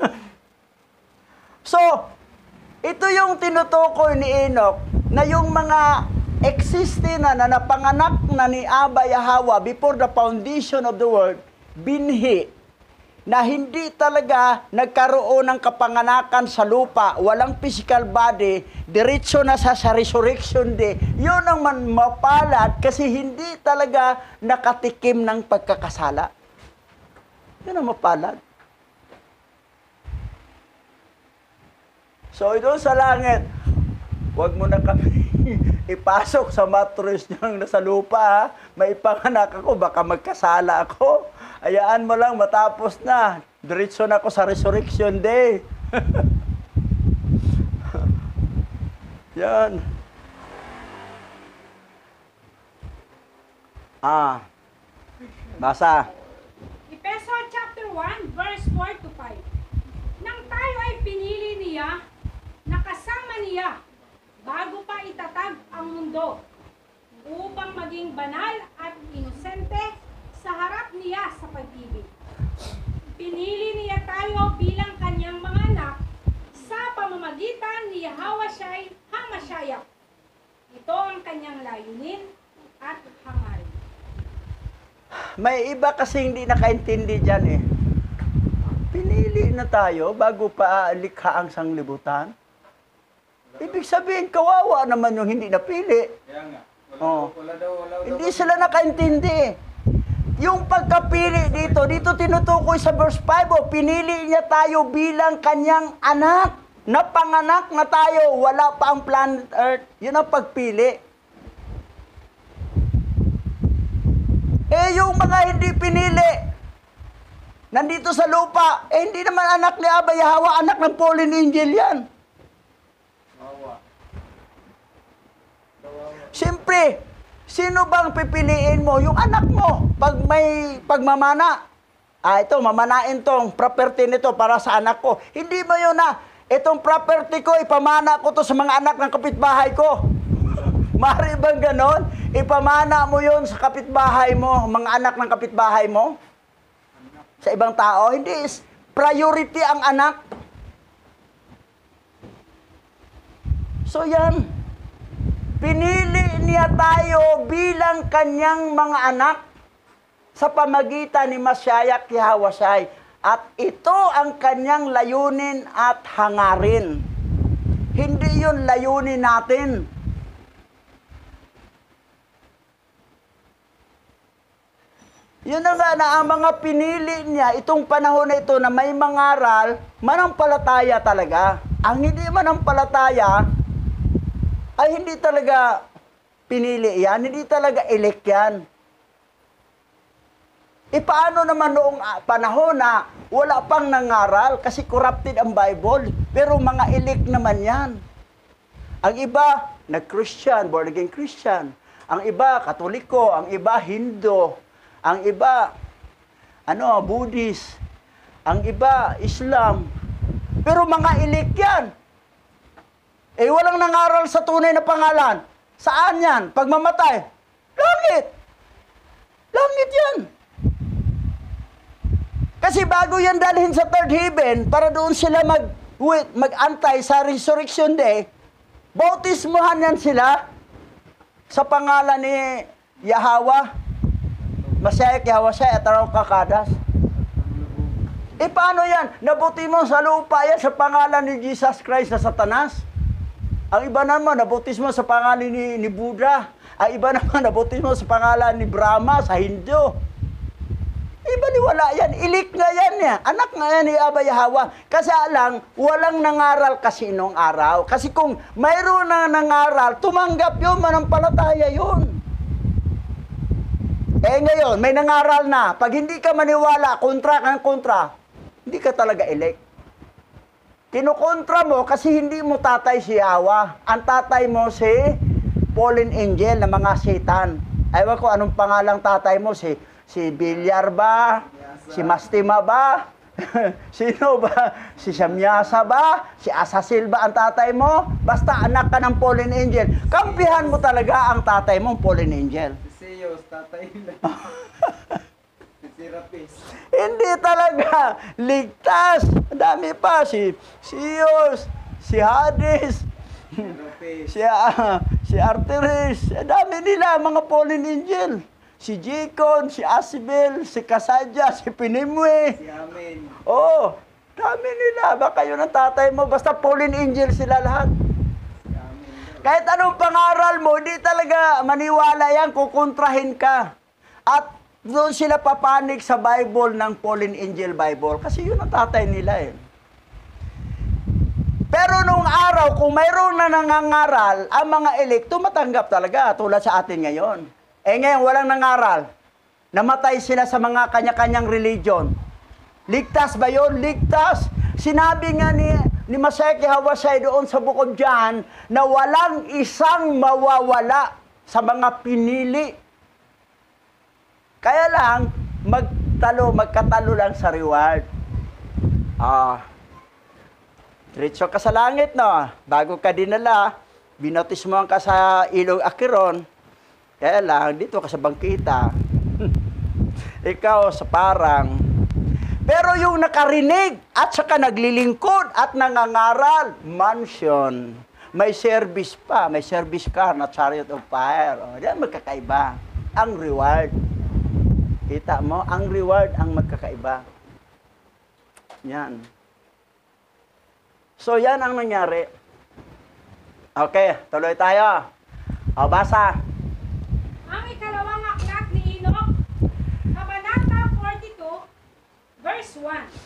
Speaker 2: So, ito yung tinutukoy ni Enoch na yung mga existing na napanganak na ni Abba Yahweh before the foundation of the world, binhi, na hindi talaga nagkaroon ng kapanganakan sa lupa, walang physical body, diretso na sa resurrection day, yun ang mapalad kasi hindi talaga nakatikim ng pagkakasala. Yun ang mapalad. So, doon sa langit, huwag mo na kami ipasok sa mattress niyang nasa lupa, ha? May panganak ako, baka magkasala ako. Ayaan mo lang, matapos na. Diretso na ako sa resurrection day. Yan. Basa.
Speaker 3: Efeso chapter 1, verse 4 to 5. Nang tayo ay pinili niya, nakasama niya, bago pa itatag ang mundo, upang maging banal at inosente sa harap niya sa pag-ibig. Pinili niya tayo bilang kanyang mga anak sa pamamagitan ni Yahweh HaMashiach. Ito ang kanyang layunin at hangarin.
Speaker 2: May iba kasi hindi nakaintindi dyan eh. Pinili na tayo bago pa likha ang sanglibutan. Ibig sabihin, kawawa naman yung hindi napili.
Speaker 1: Kaya nga. Wala daw.
Speaker 2: Hindi sila nakaintindi. Yung pagkapili dito tinutukoy sa verse 5, pinili niya tayo bilang kanyang anak. Napanganak na tayo, wala pa ang planet Earth. Yun ang pagpili. Yung mga hindi pinili, nandito sa lupa, hindi naman anak ni Abba Yahweh, anak ng fallen angel yan. Siyempre, sino bang pipiliin mo? Yung anak mo, pag may pagmamana. Ito, mamanain tong property nito para sa anak ko. Hindi mo yun na, itong property ko, ipamana ko to sa mga anak ng kapitbahay ko. Mari bang ganon? Ipamana mo yun sa kapitbahay mo, mga anak ng kapitbahay mo? Sa ibang tao? Hindi, priority ang anak. So yan, pinili niya tayo bilang kanyang mga anak sa pamagitan ni Mashiach Yahweh. At ito ang kanyang layunin at hangarin. Hindi yun layunin natin. Yun na nga na ang mga pinili niya, itong panahon na ito na may mangaral, manampalataya talaga. Ang hindi manampalataya, ay hindi talaga pinili yan, hindi talaga elect yan. Paano naman noong panahon na wala pang nangaral kasi corrupted ang Bible, pero mga elect naman yan. Ang iba, nag-Christian, born again Christian. Ang iba, Katoliko. Ang iba, Hindu. Ang iba, Buddhist. Ang iba, Islam. Pero mga elect yan. Walang nangaral sa tunay na pangalan. Saan yan? Pagmamatay? Langit! Langit yan! Kasi bago yan dalhin sa third heaven, para doon sila mag-antay sa resurrection day, bautismohan yan sila sa pangalan ni Yahweh, Mashiach Yahweh at Araw Kakadas. Paano yan? Nabuti mo sa lupa yan sa pangalan ni Jesus Christ na Satanas. Ang iba naman, nabutis mo sa pangalan ni Buddha. Ang iba naman, nabutis mo sa pangalan ni Brahma, sa Hindu. Ibaliwala yan. Ilik nga yan yan. Anak nga yan ni Abba Yahweh. Kasi lang, walang nangaral kasi noong araw. Kasi kung mayroon na nangaral, tumanggap yun, manampalataya yun. Ngayon, may nangaral na. Pag hindi ka maniwala, kontra kang kontra, hindi ka talaga elect. Kinukontra mo kasi hindi mo tatay si Yawa. Ang tatay mo si fallen angel na mga satan. Ewan ko anong pangalang tatay mo, si Bilyar ba? Si Mastima ba? Sino ba? Si Samyasa ba? Si Asasil ba ang tatay mo? Basta anak ka ng fallen angel. Kampihan mo talaga ang tatay mo, fallen angel.
Speaker 1: Si Zeus, tatay na. Si Serapis.
Speaker 2: Hindi talaga. Ligtas. Dami pa. Si Zeus, si Hades,
Speaker 1: Serapis.
Speaker 2: si Artemis. Dami nila, mga fallen angel. Si Jikon, si Asbel, si Kasadya, si Pinimwe.
Speaker 1: Si Amen.
Speaker 2: Oh, dami nila. Baka yun ang tatay mo. Basta fallen angel sila lahat.
Speaker 1: Si Amen.
Speaker 2: Kahit anong pangaral mo, di talaga maniwala yan, kukontrahin ka. At doon sila papanig sa Bible ng Fallen Angel Bible. Kasi yun ang tatay nila eh. Pero nung araw, kung mayroon na nangangaral, ang mga elect, tumatanggap talaga, tulad sa atin ngayon. Eh ngayon, walang nangaral. Namatay sila sa mga kanya-kanyang religion. Ligtas ba yun? Ligtas. Sinabi nga ni Maseki Hawasai doon sa Book of John na walang isang mawawala sa mga pinili. Kaya lang, magkatalo lang sa reward. Diretso ka sa langit, no? Bago ka dinala, binotismohan ka sa ilog Akiron. Kaya lang, dito ka sa bangkita. Ikaw sa parang. Pero yung nakarinig at saka naglilingkod at nangangaral, mansion. May service pa, may service car na chariot of fire. O, yan magkakaiba. Ang reward. Kita mo, ang reward ang magkakaiba. Yan. So, yan ang nangyari. Okay, tuloy tayo. O, basa.
Speaker 3: Ang ikalawang aklat ni Enoch, Kabanata 42, verse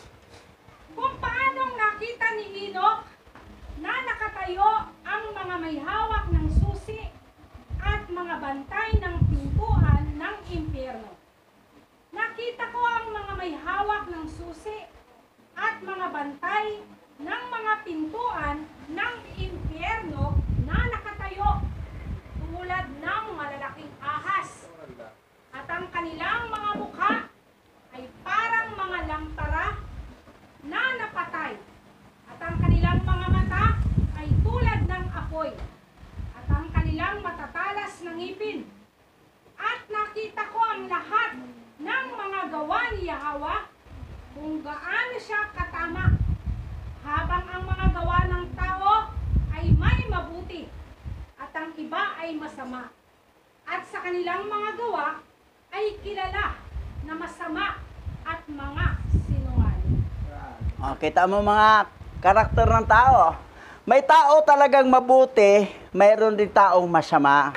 Speaker 3: 1. Kung paanong nakita ni Enoch na nakatayo ang mga may hawak ng susi at mga bantay ng pintuan ng impyerno. Nakita ko ang mga may hawak ng susi at mga bantay ng mga pintuan ng impyerno na nakatayo tulad ng malalaking ahas. At ang kanilang mga mukha ay parang mga lampara na napatay. At ang kanilang mga mata ay tulad ng apoy. At ang kanilang matatalas ng ngipin. At nakita ko ang lahat ng mga gawa ni Yahwa kung gaano siya katama. Habang ang mga gawa ng tao ay may mabuti at ang iba ay masama. At sa kanilang mga gawa ay kilala na masama at mga sinungaling.
Speaker 2: Kita mo mga karakter ng tao. May tao talagang mabuti, mayroon din taong masama.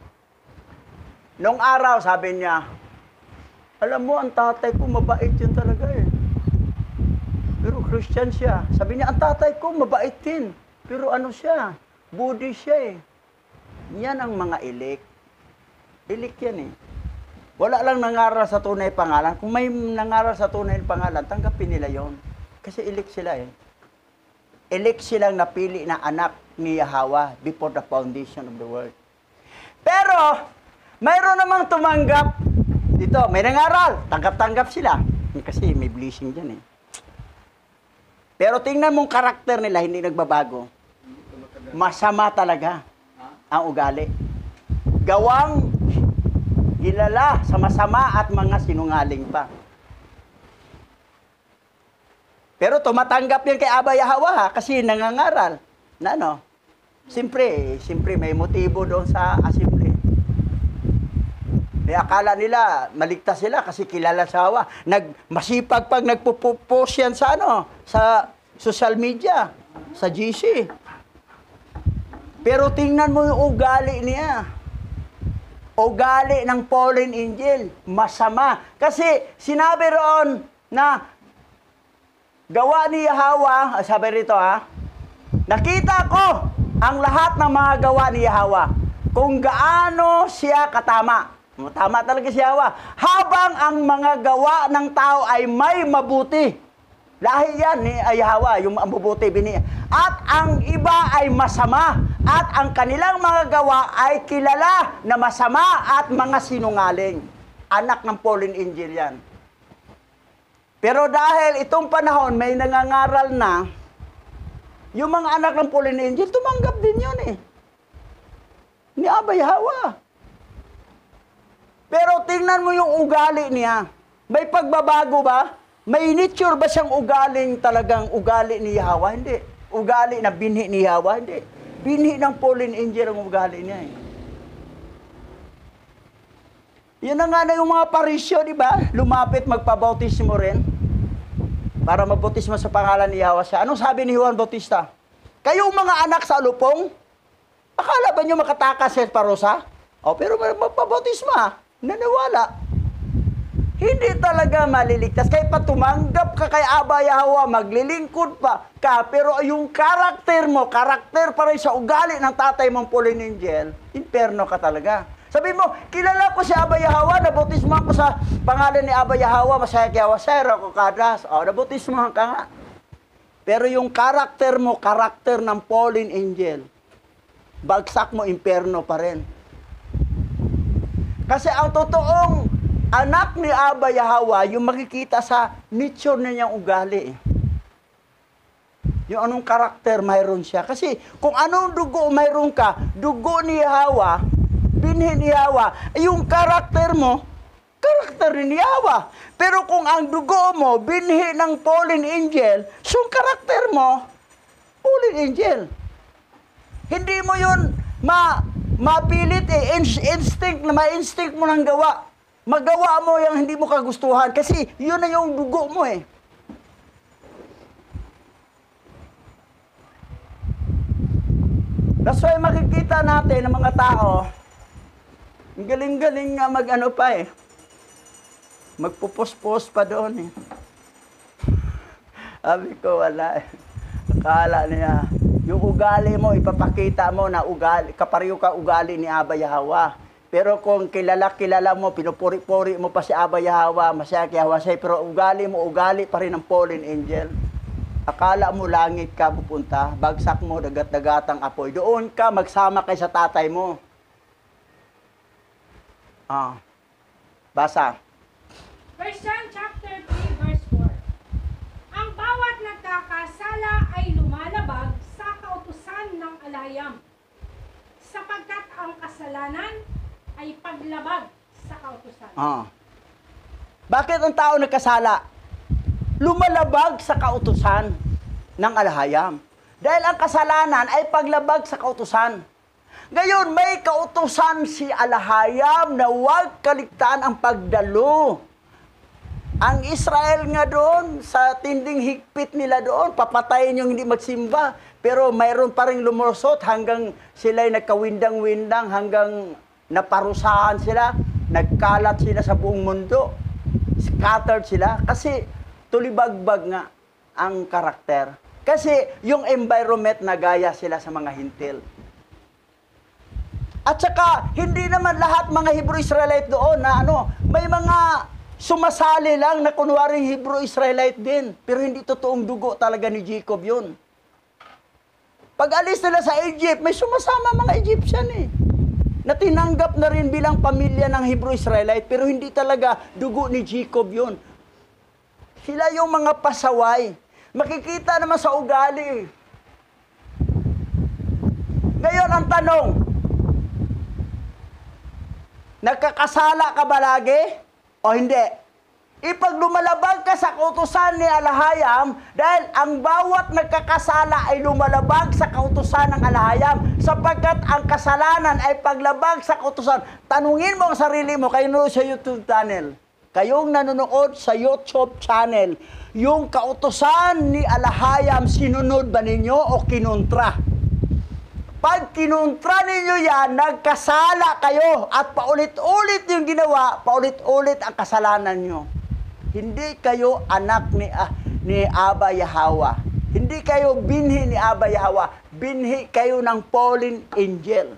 Speaker 2: Nung araw, sabi niya, alam mo, ang tatay ko mabait yun talaga eh. Pero Christian siya. Sabi niya, ang tatay ko mabait din. Pero ano siya? Buddhist siya eh. Yan ang mga elect. Elect yan eh. Wala lang nangaral sa tunay pangalan. Kung may nangaral sa tunay pangalan, tanggapin nila yon. Kasi elect sila eh. Elect silang napili na anak ni Yahwa before the foundation of the world. Pero, mayroon namang tumanggap. Dito, may nangaral. Tanggap-tanggap sila. Kasi may blessing dyan eh. Pero tingnan mong karakter nila, hindi nagbabago. Masama talaga ang ugali. Gawang kilala sa masama at mga sinungaling pa. Pero tumatanggap yan kay Aba Yahwa ha, kasi nangangaral. Na ano? Siyempre may motibo doon sa assembly. Akala nila, maligtas sila kasi kilala sa Yahwa. Masipag pag nagpo-post yan sa sa social media, sa GC. Pero tingnan mo yung ugali niya. Ugali ng fallen angel, masama. Kasi sinabi roon na gawa ni Yahwa, sabi rito nakita ko ang lahat ng mga gawa ni Yahwa, kung gaano siya katama. Tama talaga si Yahwa. Habang ang mga gawa ng tao ay may mabuti. Lahi yan ni Yahweh, yung mabubuti, at ang iba ay masama, at ang kanilang mga gawa ay kilala na masama at mga sinungaling. Anak ng fallen angel yan. Pero dahil itong panahon may nangangaral na, yung mga anak ng fallen angel, tumanggap din yun eh. Ni Yahweh. Pero tingnan mo yung ugali niya. May pagbabago ba? May nature ba siyang ugaling talagang ugali ni Yahweh? Hindi. Ugali na binhi ni Yahweh? Hindi. Binhi ng fallen angel ang ugali niya eh. Yan na nga na yung mga parisyo, di ba? Lumapit magpabautismo rin. Para mabautismo sa pangalan ni Yahweh siya. Anong sabi ni Juan Bautista? Kayong mga anak sa lupong, akala ba nyo makatakas sa parusa? O, pero magpabautismo ha. Naniwala. Hindi talaga maliligtas. Kaya pa tumanggap ka kay Yahweh, maglilingkod pa ka, pero yung karakter mo, karakter pa rin sa ugali ng tatay mong fallen angel, imperno ka talaga. Sabi mo, kilala ko si Yahweh, nabautismohan ko sa pangalan ni Yahweh, masaya kaya wasera ko kadas. O, nabautismohan ka nga. Pero yung karakter mo, karakter ng fallen angel, bagsak mo, imperno pa rin. Kasi ang totoong anak ni Yahweh, yung makikita sa nature na niyang ugali. Yung anong karakter mayroon siya. Kasi kung anong dugo mayroon ka, dugo ni Yahweh, binhi ni Yahweh, yung karakter mo, karakter ni Yahweh. Pero kung ang dugo mo, binhi ng fallen angel, so yung karakter mo, fallen angel. Hindi mo yun mapilit eh, instinct na ma-instinct mo ng gawa. Magawa mo yung hindi mo kagustuhan kasi yun na yung dugo mo eh. That's why makikita natin ng mga tao, ang galing-galing nga mag-ano pa eh. Magpupos-pos pa doon eh. Sabi ko, wala eh. Akala niya, yung ugali mo, ipapakita mo na ugali, kapariyo ka ugali ni Yahweh. Pero kung kilala mo, pinupuri-puri mo pa si Yahweh, masaya Yahweh siya, pero ugali mo, ugali pa rin ng fallen angel. Akala mo langit ka pupunta, bagsak mo, dagat-dagatang apoy. Doon ka, magsama kay sa tatay mo. Basa.
Speaker 3: 1 John chapter 3, verse 4. Ang bawat nagkakasala ay lumalabag sa kautusan ng alahayam, sapagkat ang kasalanan ay paglabag sa kautusan.
Speaker 2: Bakit ang tao nagkasala? Lumalabag sa kautusan ng alahayam. Dahil ang kasalanan ay paglabag sa kautusan. Ngayon, may kautusan si alahayam na huwag kaligtaan ang pagdalo. Ang Israel nga doon, sa tinding higpit nila doon, papatayin yung hindi magsimba. Pero mayroon pa rin lumusot hanggang sila'y nagkawindang-windang, hanggang naparusahan sila, nagkalat sila sa buong mundo, scattered sila, kasi tulibagbag nga ang karakter. Kasi yung environment nagaya sila sa mga hintil. At saka, hindi naman lahat mga Hebrew-Israelite doon na may mga sumasali lang na kunwaring Hebrew-Israelite din, pero hindi totoong dugo talaga ni Jacob yun. Pag alis nila sa Egypt, may sumasama mga Egyptian eh, na tinanggap na rin bilang pamilya ng Hebrew-Israelite, pero hindi talaga dugo ni Jacob yun. Sila yung mga pasaway. Makikita naman sa ugali. Ngayon ang tanong, nagkakasala ka ba lagi o hindi? Ipag lumalabag ka sa kautusan ni alahayam, dahil ang bawat nagkakasala ay lumalabag sa kautusan ng alahayam, sapagkat ang kasalanan ay paglabag sa kautusan. Tanungin mo ang sarili mo, kayo nanonood sa YouTube channel, kayong nanonood sa YouTube channel, yung kautusan ni alahayam, sinunod ba ninyo o kinontra? Pag kinontra ninyo yan, nagkasala kayo at paulit-ulit yung ginawa, paulit-ulit ang kasalanan nyo. Hindi kayo anak ni Yahweh. Hindi kayo binhi ni Yahweh. Binhi kayo ng fallen angel.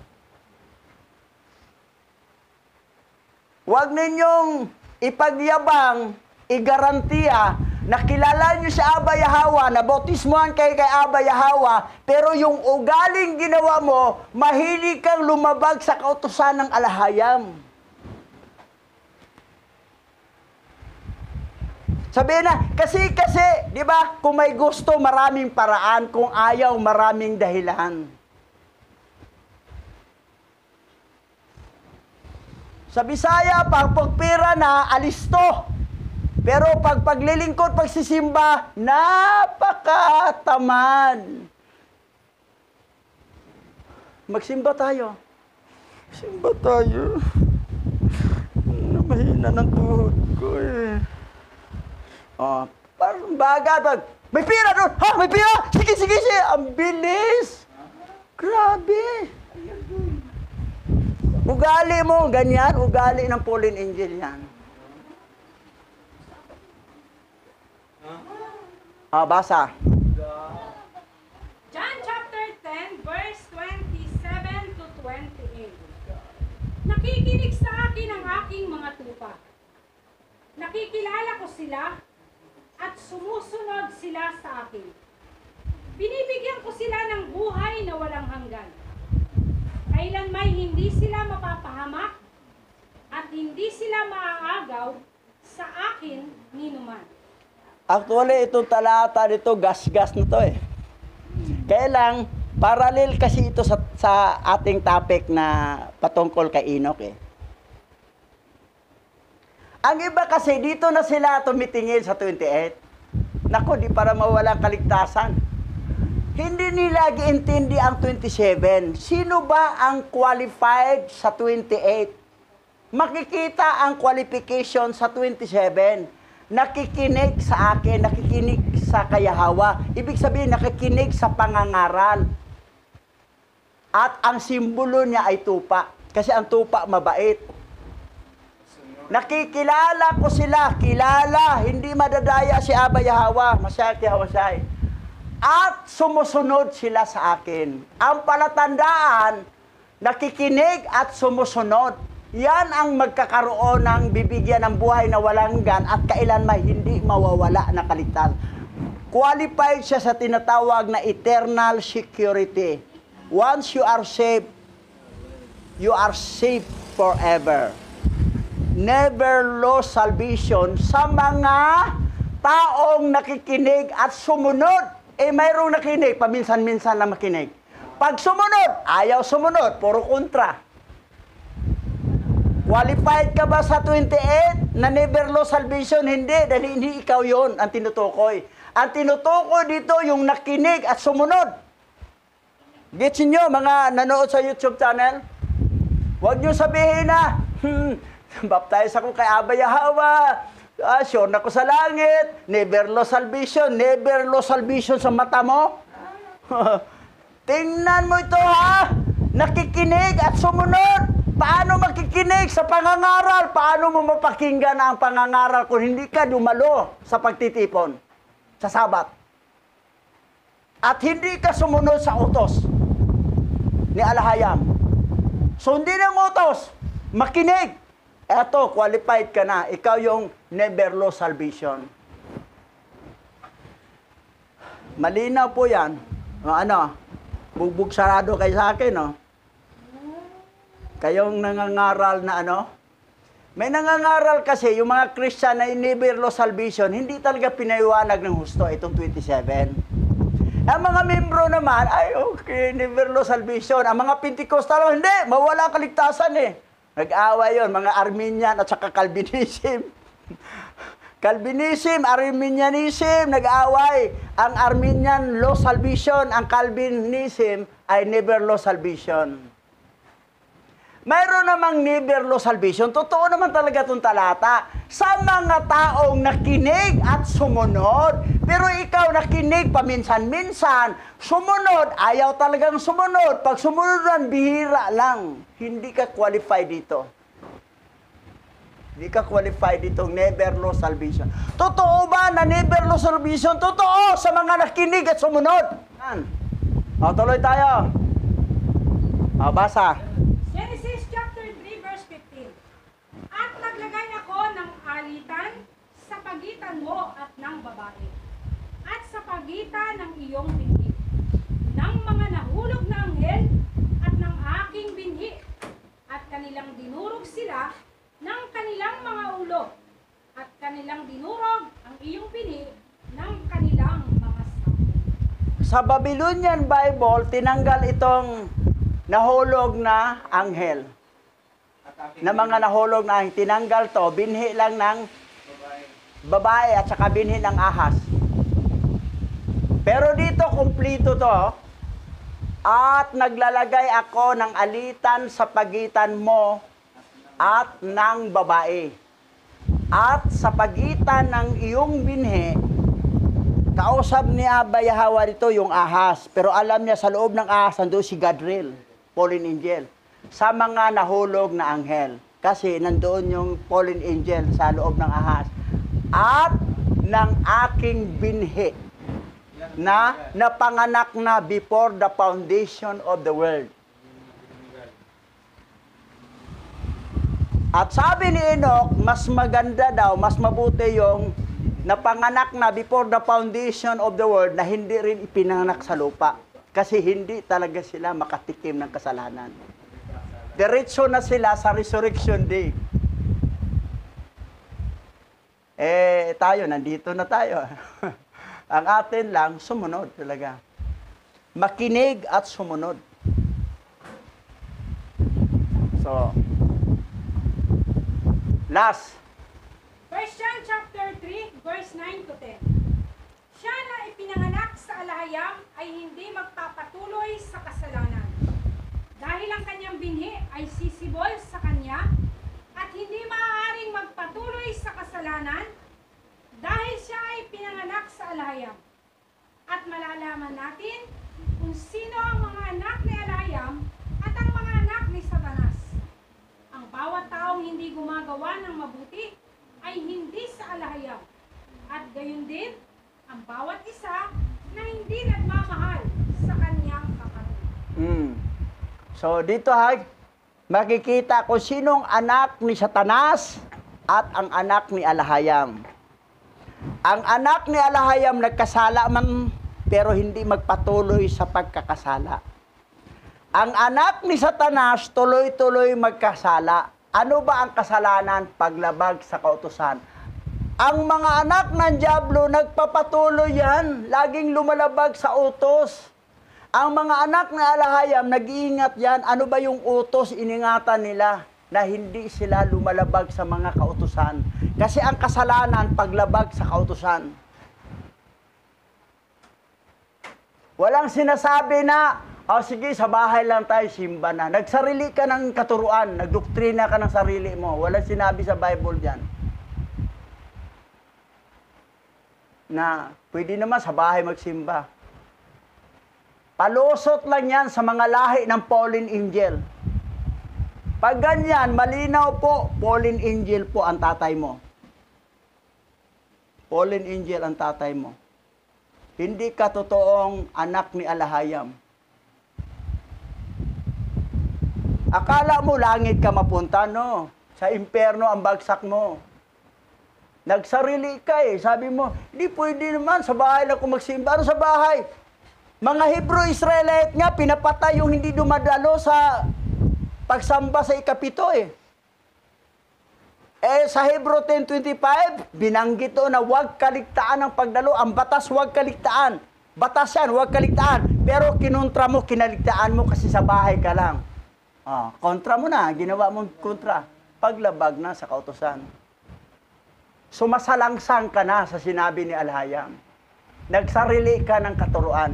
Speaker 2: Huwag ninyong ipagyabang, igarantiya nakilala niyo si Aba Yahawa, nabautismuhan kayo kay Aba Yahawa, pero yung ugaling ginawa mo, mahilig kang lumabag sa kautusan ng alahayam. Sabihin na, kasi, di ba, kung may gusto, maraming paraan. Kung ayaw, maraming dahilan. Sa Bisaya, pag pagpira na, alisto. Pero pag paglilingkod, pagsisimba, napakatamad. Magsimba tayo. Simba tayo. Mahina ng tuhod ko eh. Oh, parang bagay. May pira doon! Ha? May pira! Sige! Ang bilis! Grabe! Ugali mo, ganyan. Ugali ng fallen angel yan. Basa.
Speaker 3: John chapter 10, verse 27 to 28. Nakikinig sa akin ang aking mga tupa. Nakikilala ko sila at sumusunod sila sa akin. Binibigyan ko sila ng buhay na walang hanggan. Kailan may hindi sila mapapahamak at hindi sila maaagaw sa akin ninuman.
Speaker 2: Actually, itong talata nito, gas-gas na to eh. Kaya lang, parallel kasi ito sa ating topic na patungkol kay Enoch eh. Ang iba kasi, dito na sila tumitingin sa 28. Naku, di para mawalang kaligtasan. Hindi nila giintindi ang 27. Sino ba ang qualified sa 28? Makikita ang qualification sa 27. Nakikinig sa akin, nakikinig sa kayahawa. Ibig sabihin, nakikinig sa pangangaral. At ang simbolo niya ay tupa. Kasi ang tupa mabait. Nakikilala ko sila, kilala, hindi madadaya si Aba Yahawa, Masyaki Hawasay. At sumusunod sila sa akin. Ang palatandaan, nakikinig at sumusunod. Yan ang magkakaroon ng bibigyan ng buhay na walang hanggan at kailanman hindi mawawala na kaligtasan. Qualified siya sa tinatawag na eternal security. Once you are saved forever. Never lose salvation sa mga taong nakikinig at sumunod. Mayroong nakinig, paminsan-minsan na makinig. Pag sumunod, ayaw sumunod, puro kontra. Qualified ka ba sa 28 na never lose salvation? Hindi, dahil hindi ikaw yon ang tinutukoy. Ang tinutukoy dito yung nakinig at sumunod. Gets nyo, mga nanood sa YouTube channel? Huwag nyo sabihin na, baptize ako kay Aba Yahawa, sure na ko sa langit, never lost salvation sa mata mo. Tingnan mo ito ha, nakikinig at sumunod. Paano makikinig sa pangangaral? Paano mo mapakinggan ang pangangaral kung hindi ka dumalo sa pagtitipon sa Sabat? At hindi ka sumunod sa utos ni Alahayam. Sundin ang utos, makinig. Eto, qualified ka na. Ikaw yung never lost salvation. Malinaw po yan. Bugbog sarado kayo sa akin, no? Kayong nangangaral na may nangangaral kasi, yung mga Christian na never lost salvation, hindi talaga pinaiwanag ng husto itong 27. Ang mga membro naman, ay okay, never lost salvation. Ang mga Pentecostal, hindi, mawala kaligtasan eh. Nag-away yon, mga Arminian at saka Calvinism. Calvinism, Arminianism, nag-away. Ang Arminian lost salvation, ang Calvinism ay never lost salvation. Mayroon namang never lost salvation. Totoo naman talaga itong talata. Sa mga taong nakinig at sumunod. Pero ikaw nakinig paminsan-minsan. Sumunod, ayaw talagang sumunod. Pag sumunod, bihira lang. Hindi ka qualified dito. Hindi ka qualified dito. Never lost salvation. Totoo ba na never lost salvation? Totoo sa mga nakinig at sumunod. Tuloy tayo. Basa.
Speaker 3: Genesis chapter 3 verse 15. At naglagay ako ng alitan sa pagitan mo at ng babae, at sa pagitan ng iyong binhi, ng mga nahulog na anghel at ng aking binhi, at kanilang dinurog sila ng kanilang mga ulo, at kanilang dinurog ang iyong binhi ng kanilang mga sapo.
Speaker 2: Sa Babylonian Bible, tinanggal itong nahulog na anghel. Na mga nahulog na anghel, tinanggal to, binhi lang ng babae at saka binhi ng ahas. Pero dito, kumplito to. At naglalagay ako ng alitan sa pagitan mo at ng babae. At sa pagitan ng iyong binhi, kausap ni Abba Yahweh dito yung ahas. Pero alam niya sa loob ng ahas, nandoon si Gadriel, fallen angel, sa mga nahulog na anghel. Kasi nandoon yung fallen angel sa loob ng ahas. At ng aking binhi, na napanganak na before the foundation of the world. At sabi ni Enoch, mas maganda daw, mas mabuti yung napanganak na before the foundation of the world na hindi rin ipinanganak sa lupa. Kasi hindi talaga sila makatikim ng kasalanan. Diretso na sila sa resurrection day. Tayo, nandito na tayo. Ang atin lang, sumunod talaga. Makinig at sumunod. So, last.
Speaker 3: 1 John chapter 3, verse 9 to 10. Siya na ipinanganak sa alahayam ay hindi magpapatuloy sa kasalanan. Dahil ang kanyang binhi ay sisibol sa kanya at hindi maaaring magpatuloy sa kasalanan dahil siya ay pinanganak sa alahayam. At malalaman natin kung sino ang mga anak ni alahayam at ang mga anak ni Satanas. Ang bawat taong hindi gumagawa ng mabuti ay hindi sa alahayam. At gayon din, ang bawat isa na hindi nagmamahal sa kanyang kapatid.
Speaker 2: So dito makikita ko sinong anak ni Satanas at ang anak ni alahayam. Ang anak ni alahayam nagkasala man pero hindi magpatuloy sa pagkakasala. Ang anak ni Satanas tuloy-tuloy magkasala. Ano ba ang kasalanan? Paglabag sa kautusan. Ang mga anak ng Diablo nagpapatuloy yan, laging lumalabag sa utos. Ang mga anak ng alahayam nag-iingat yan. Ano ba yung utos iningatan nila? Na hindi sila lumalabag sa mga kautusan. Kasi ang kasalanan, paglabag sa kautusan. Walang sinasabi na, sige, sa bahay lang tayo, simba na. Nagsarili ka ng katuruan, nagdoktrina ka ng sarili mo. Walang sinabi sa Bible dyan. Na pwede naman sa bahay magsimba. Palusot lang yan sa mga lahi ng fallen angel. Pag ganyan, malinaw po, fallen angel po ang tatay mo. Fallen angel ang tatay mo. Hindi ka totoong anak ni alahayam. Akala mo langit ka mapunta, no? Sa impyerno ang bagsak mo. Nagsarili ka eh. Sabi mo, hindi pwede naman, sa bahay lang ako magsimba. Ano sa bahay? Mga Hebrew Israelite nga, pinapatay yung hindi dumadalo sa pagsamba sa ikapito eh. Sa Hebrew 10:25, binanggit na huwag kaligtaan ng pagdalo. Ang batas, huwag kaligtaan. Batas yan, huwag kaligtaan. Pero kinontra mo, kinaligtaan mo kasi sa bahay ka lang. Kontra mo na, ginawa mong kontra. Paglabag na sa kautusan. Sumasalangsang ka na sa sinabi ni alahayam. Nagsarili ka ng katuruan.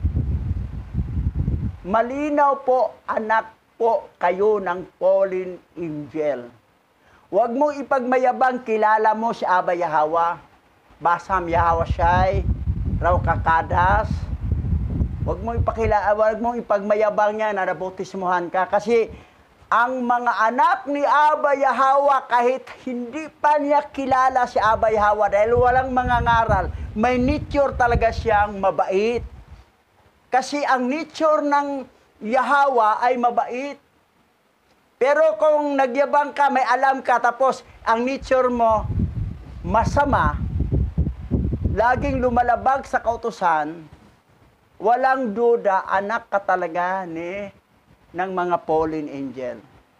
Speaker 2: Malinaw po, anak po kayo ng fallen angel. Huwag mo ipagmayabang, kilala mo si Abba Yahweh. Basam Yahweh Shai, raw kakadas. Huwag mo ipagmayabang niya na nabautismuhan ka. Kasi ang mga anak ni Abba Yahweh, kahit hindi pa niya kilala si Abba Yahweh, dahil walang mga ngaral, may nature talaga siyang mabait. Kasi ang nature ng Yahweh ay mabait. Pero kung nagyabang ka, may alam ka, tapos ang nature mo, masama, laging lumalabag sa kautusan, walang duda, anak ka talaga ng mga fallen angel.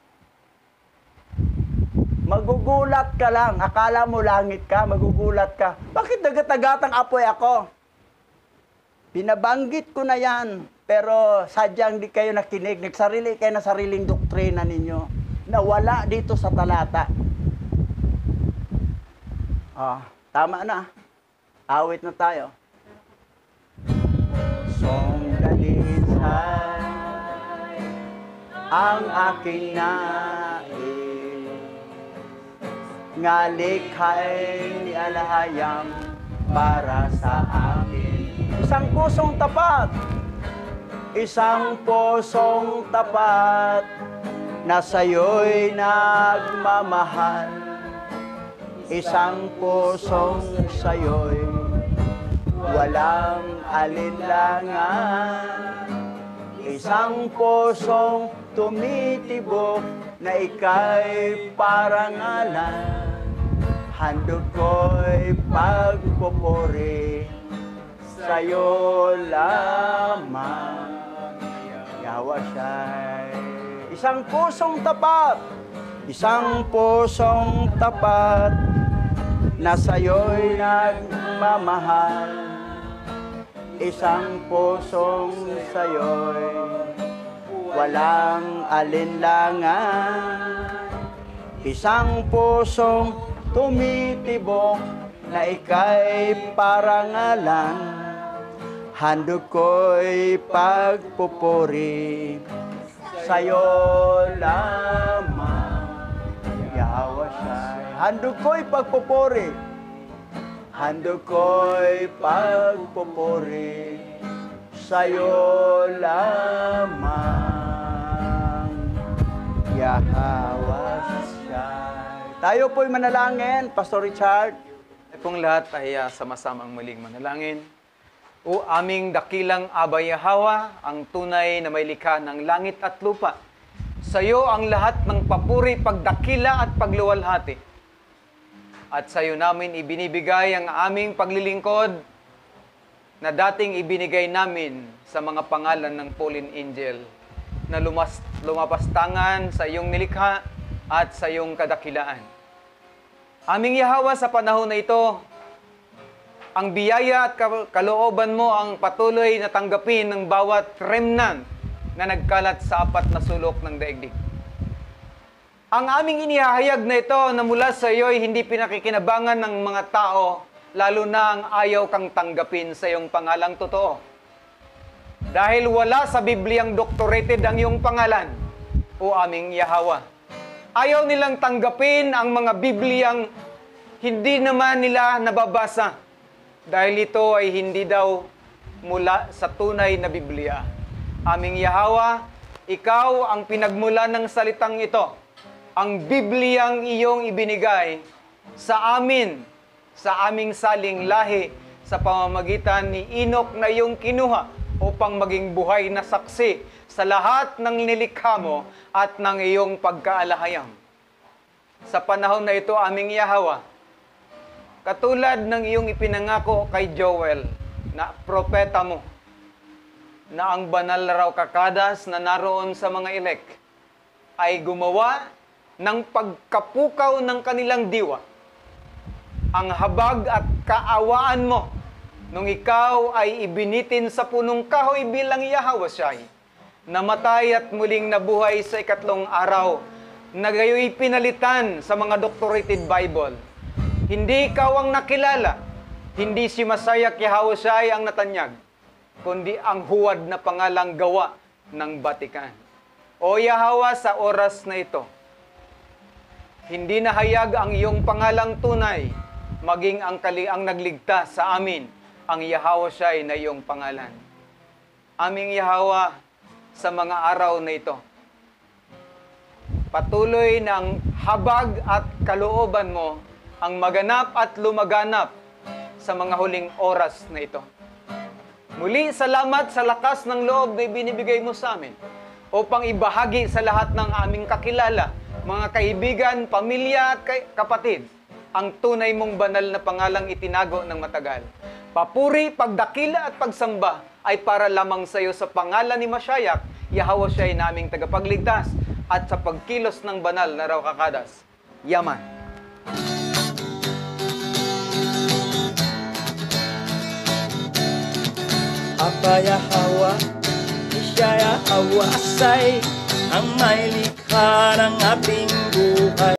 Speaker 2: Magugulat ka lang, akala mo langit ka, magugulat ka. Bakit dagat-dagatang apoy ako? Binabanggit ko na yan, pero sadyang di kayo nakinig, nagsarili kayo na sariling doktrina ninyo na wala dito sa talata. Tama na. Awit na tayo. Songdalisay ang aking nais, nga likha'y alahayam para sa akin. Isang pusong tapat, isang pusong tapat, na sa'yo'y nagmamahal. Isang pusong sa'yo'y walang alinlangan. Isang pusong tumitibok na ika'y parangalan. Handog ko'y pagpupuri sa'yo lamang. Yawa siya'y isang pusong tapat, isang pusong tapat, na sa'yo'y nagmamahal. Isang pusong sa'yo'y walang alinlangan. Isang pusong tumitibok na ika'y parangalan. Handog ko'y pagpupuri sa'yo lamang. Yawa siya'y handog ko'y pagpupuri, handog ko'y pagpupuri sa'yo lamang. Yawa siya'y. Tayo po'y manalangin, Pastor Richard.
Speaker 4: Pong lahat ay sama-samang muling manalangin. O aming dakilang Aba Yahawa, ang tunay na may likha ng langit at lupa. Sa iyo ang lahat ng papuri, pagdakila at pagluwalhati. At sa iyo namin ibinibigay ang aming paglilingkod na dating ibinigay namin sa mga pangalan ng fallen angel na lumapastangan sa iyong nilikha at sa iyong kadakilaan. Aming Yahawa, sa panahon na ito, ang biyaya at kalooban mo ang patuloy na tanggapin ng bawat remnant na nagkalat sa apat na sulok ng daigdig. Ang aming inihahayag na ito na mula sa iyo ay hindi pinakikinabangan ng mga tao, lalo na ang ayaw kang tanggapin sa iyong pangalang totoo. Dahil wala sa Bibliang doctorated ang iyong pangalan, o aming Yahawa. Ayaw nilang tanggapin ang mga Bibliang hindi naman nila nababasa, dahil ito ay hindi daw mula sa tunay na Biblia. Aming Yahawa, ikaw ang pinagmula ng salitang ito, ang Bibliang iyong ibinigay sa amin, sa aming saling lahi, sa pamamagitan ni Enoch na iyong kinuha upang maging buhay na saksi sa lahat ng nilikha mo at ng iyong pagkaalahayam. Sa panahon na ito, aming Yahawa, katulad ng iyong ipinangako kay Joel, na propeta mo, na ang banal raw kakadas na naroon sa mga elect ay gumawa ng pagkapukaw ng kanilang diwa. Ang habag at kaawaan mo nung ikaw ay ibinitin sa punong kahoy bilang Yahawasyai, namatay at muling nabuhay sa ikatlong araw, na gayoy pinalitan sa mga doctorated Bible. Hindi ikaw ang nakilala, hindi si Masayak Yahawasyai ang natanyag, kundi ang huwad na pangalang gawa ng Batikan. O Yahawa, sa oras na ito, hindi nahayag ang iyong pangalang tunay, maging ang nagligtas sa amin, ang Yahawasyai na iyong pangalan. Aming Yahawa, sa mga araw na ito, patuloy ng habag at kalooban mo ang maganap at lumaganap sa mga huling oras na ito. Muli, salamat sa lakas ng loob na ibinibigay mo sa amin upang ibahagi sa lahat ng aming kakilala, mga kaibigan, pamilya at kapatid, ang tunay mong banal na pangalang itinago ng matagal. Papuri, pagdakila at pagsamba ay para lamang sa iyo sa pangalan ni Mashiach, Yahweh siya ay naming tagapagligtas, at sa pagkilos ng banal na raw kakadas. Yaman.
Speaker 5: Aba Yahweh, siya Yahweh asay, ang may likha ng ating buhay.